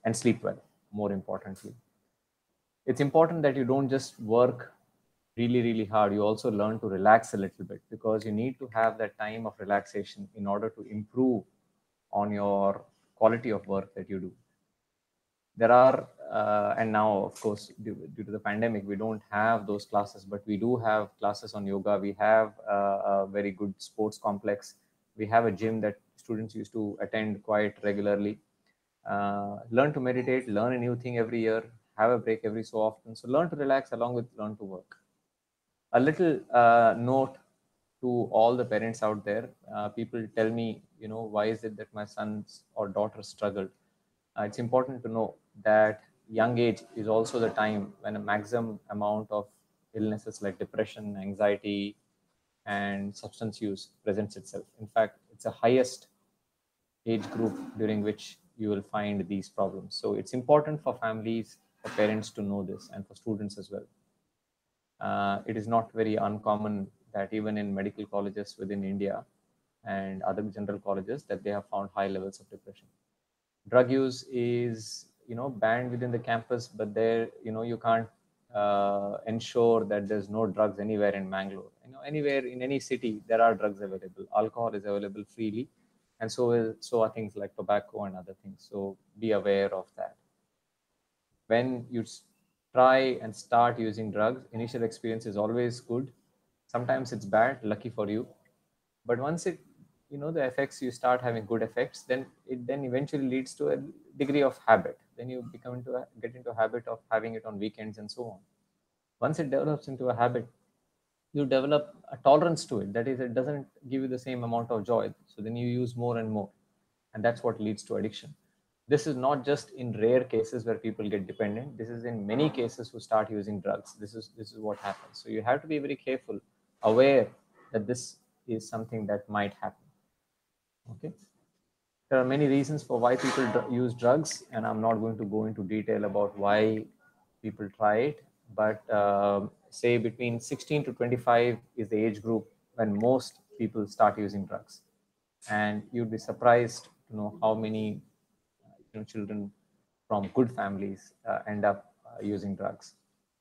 and sleep well, more importantly. It's important that you don't just work really, really hard. You also learn to relax a little bit, because you need to have that time of relaxation in order to improve on your quality of work that you do. There are, uh, and now, of course, due, due to the pandemic, we don't have those classes, but we do have classes on yoga. We have uh, a very good sports complex. We have a gym that students used to attend quite regularly. Uh, learn to meditate, learn a new thing every year, have a break every so often. So learn to relax along with learn to work. A little uh, note to all the parents out there. Uh, people tell me, you know, why is it that my sons or daughters struggled? Uh, it's important to know that young age is also the time when a maximum amount of illnesses like depression, anxiety, and substance use presents itself. In fact, it's the highest age group during which you will find these problems. So it's important for families, for parents to know this, and for students as well. Uh, it is not very uncommon that even in medical colleges within India and other general colleges, that they have found high levels of depression. Drug use is, you know, banned within the campus, but there, you know, you can't uh, ensure that there's no drugs anywhere in Mangalore. You know, anywhere in any city, there are drugs available. Alcohol is available freely, and so is so are things like tobacco and other things. So be aware of that. When you try and start using drugs, initial experience is always good. Sometimes it's bad, lucky for you, but once it, you know, the effects, you start having good effects, then it then eventually leads to a degree of habit. Then you become into a, get into a habit of having it on weekends and so on. Once it develops into a habit, you develop a tolerance to it. That is, it doesn't give you the same amount of joy. So then you use more and more, and that's what leads to addiction. This is not just in rare cases where people get dependent. This is in many cases who start using drugs. This is this is what happens. So you have to be very careful, aware that this is something that might happen. Okay. There are many reasons for why people dr- use drugs, and I'm not going to go into detail about why people try it, but uh, say between sixteen to twenty-five is the age group when most people start using drugs. And you'd be surprised to know how many you know, children from good families uh, end up uh, using drugs.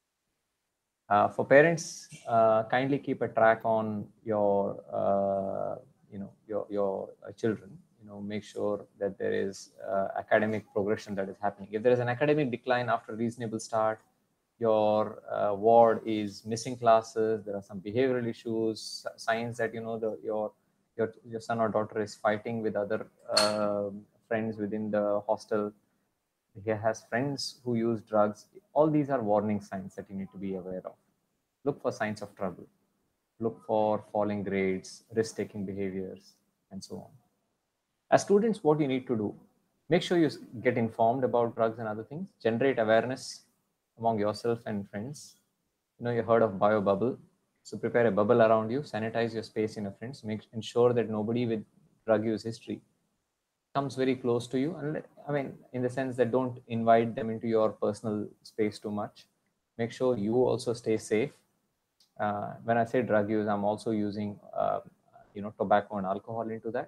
Uh, for parents, uh, kindly keep a track on your, uh, you know, your your uh, children. You know, make sure that there is uh, academic progression that is happening. If there is an academic decline after a reasonable start, your uh, ward is missing classes, there are some behavioral issues, signs that you know the your your your son or daughter is fighting with other uh, friends within the hostel. He has friends who use drugs. All these are warning signs that you need to be aware of. Look for signs of trouble. Look for falling grades, risk-taking behaviors, and so on. As students, what you need to do, make sure you get informed about drugs and other things, generate awareness among yourself and friends. You know, you heard of bio bubble. So prepare a bubble around you, sanitize your space in your friends, make ensure that nobody with drug use history comes very close to you. And I mean, in the sense that don't invite them into your personal space too much. Make sure you also stay safe. Uh, when I say drug use, I'm also using, uh, you know, tobacco and alcohol into that.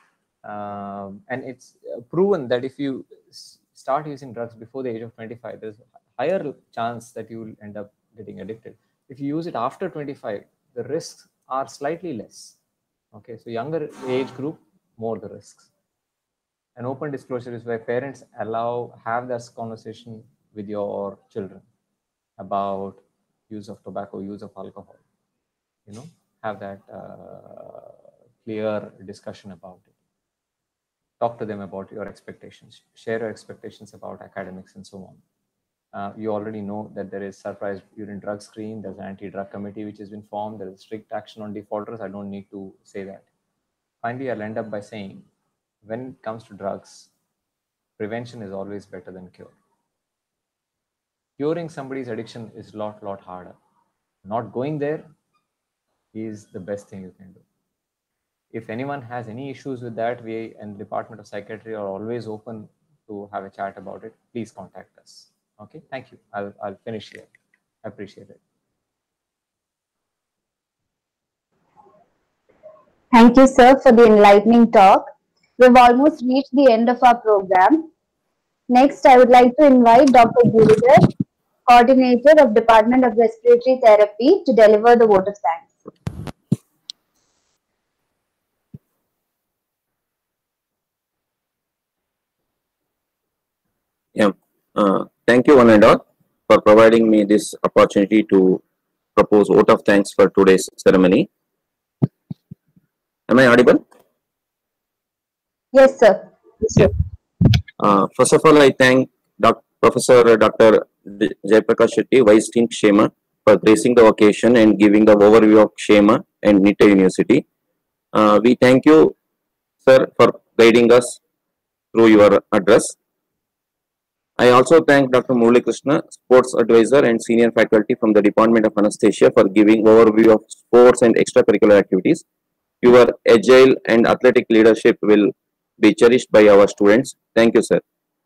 Um, and it's proven that if you start using drugs before the age of twenty-five, there's a higher chance that you will end up getting addicted. If you use it after twenty-five, the risks are slightly less. Okay, so younger age group, more the risks. An open disclosure is where parents allow, have this conversation with your children about use of tobacco, use of alcohol, you know, have that uh, clear discussion about it. Talk to them about your expectations, share your expectations about academics and so on. Uh, you already know that there is surprise urine drug screen, there's an anti-drug committee which has been formed, there is strict action on defaulters. I don't need to say that. Finally, I'll end up by saying, when it comes to drugs, prevention is always better than cure. Curing somebody's addiction is a lot, lot harder. Not going there is the best thing you can do. If anyone has any issues with that, we and the Department of Psychiatry are always open to have a chat about it. Please contact us. Okay, thank you. I'll, I'll finish here. I appreciate it. Thank you, sir, for the enlightening talk. We've almost reached the end of our program. Next, I would like to invite Doctor Giridhar, Coordinator of Department of Respiratory Therapy, to deliver the vote of thanks. Yeah, uh, thank you one and all for providing me this opportunity to propose vote of thanks for today's ceremony. Am I audible? Yes, sir. Yeah. Uh, first of all, I thank Doctor Professor Doctor Jaiprakash Shetty, Vice Dean Kshema, for gracing the occasion and giving the overview of Kshema and NITTE University. Uh, we thank you, sir, for guiding us through your address. I also thank Doctor Murali Krishna, Sports Advisor and Senior Faculty from the Department of Anesthesia, for giving overview of sports and extracurricular activities. Your agile and athletic leadership will be cherished by our students. Thank you, sir.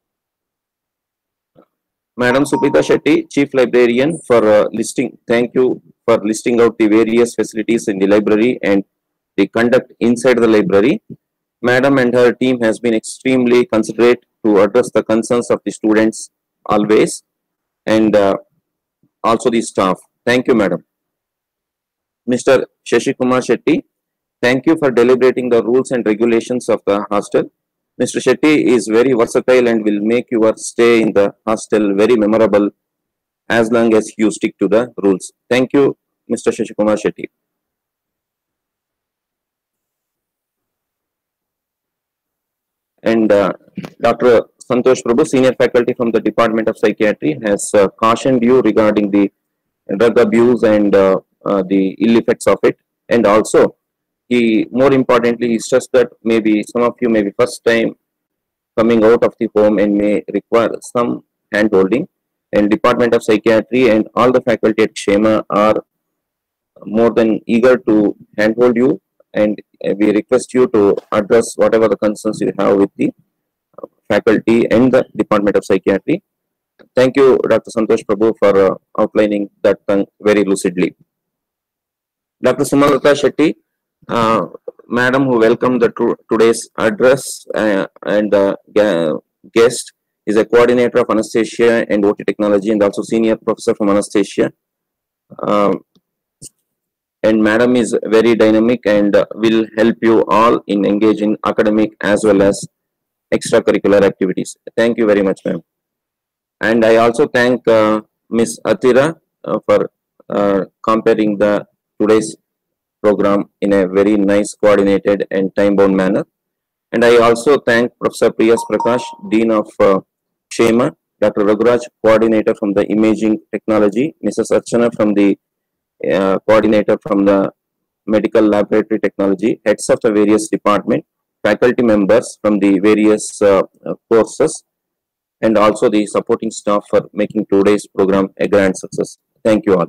Madam Suprita Shetty, Chief Librarian, for uh, listing. Thank you for listing out the various facilities in the library and the conduct inside the library. Madam and her team has been extremely considerate to address the concerns of the students always, and uh, also the staff. Thank you, Madam. Mister Shashi Kumar Shetty, thank you for deliberating the rules and regulations of the hostel. Mister Shetty is very versatile and will make your stay in the hostel very memorable as long as you stick to the rules. Thank you, Mister Shashi Kumar Shetty. And uh, Doctor Santosh Prabhu, Senior Faculty from the Department of Psychiatry, has uh, cautioned you regarding the drug abuse and uh, uh, the ill effects of it. And also, he more importantly, he stressed that maybe some of you may be first time coming out of the home and may require some hand holding. And Department of Psychiatry and all the faculty at Kshema are more than eager to handhold you, and we request you to address whatever the concerns you have with the faculty and the Department of Psychiatry. Thank you, Doctor Santosh Prabhu, for uh, outlining that very lucidly. Doctor Sumalata Shetty, uh, Madam, who welcomed the today's address uh, and the uh, guest, is a coordinator of anesthesia and O T technology and also senior professor from anesthesia. Uh, and Madam is very dynamic and uh, will help you all in engaging academic as well as extracurricular activities. Thank you very much, ma'am. And I also thank uh, Miss Atira uh, for uh, comparing the today's program in a very nice, coordinated and time-bound manner. And I also thank Professor Priyas Prakash, Dean of uh, Kshema, Doctor Raguraj, Coordinator from the Imaging Technology, Missus Archana from the uh, Coordinator from the Medical Laboratory Technology, heads of the various departments, faculty members from the various uh, courses, and also the supporting staff for making today's program a grand success. Thank you all.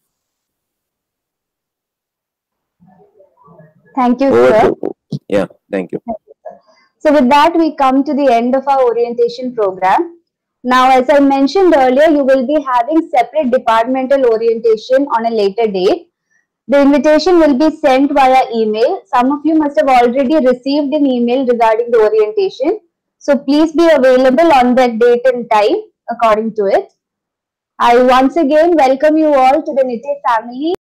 Thank you, Over sir. to, yeah, thank you. Thank you, sir. So with that, we come to the end of our orientation program. Now, as I mentioned earlier, you will be having separate departmental orientation on a later date. The invitation will be sent via email. Some of you must have already received an email regarding the orientation. So please be available on that date and time according to it. I once again welcome you all to the NITTE family.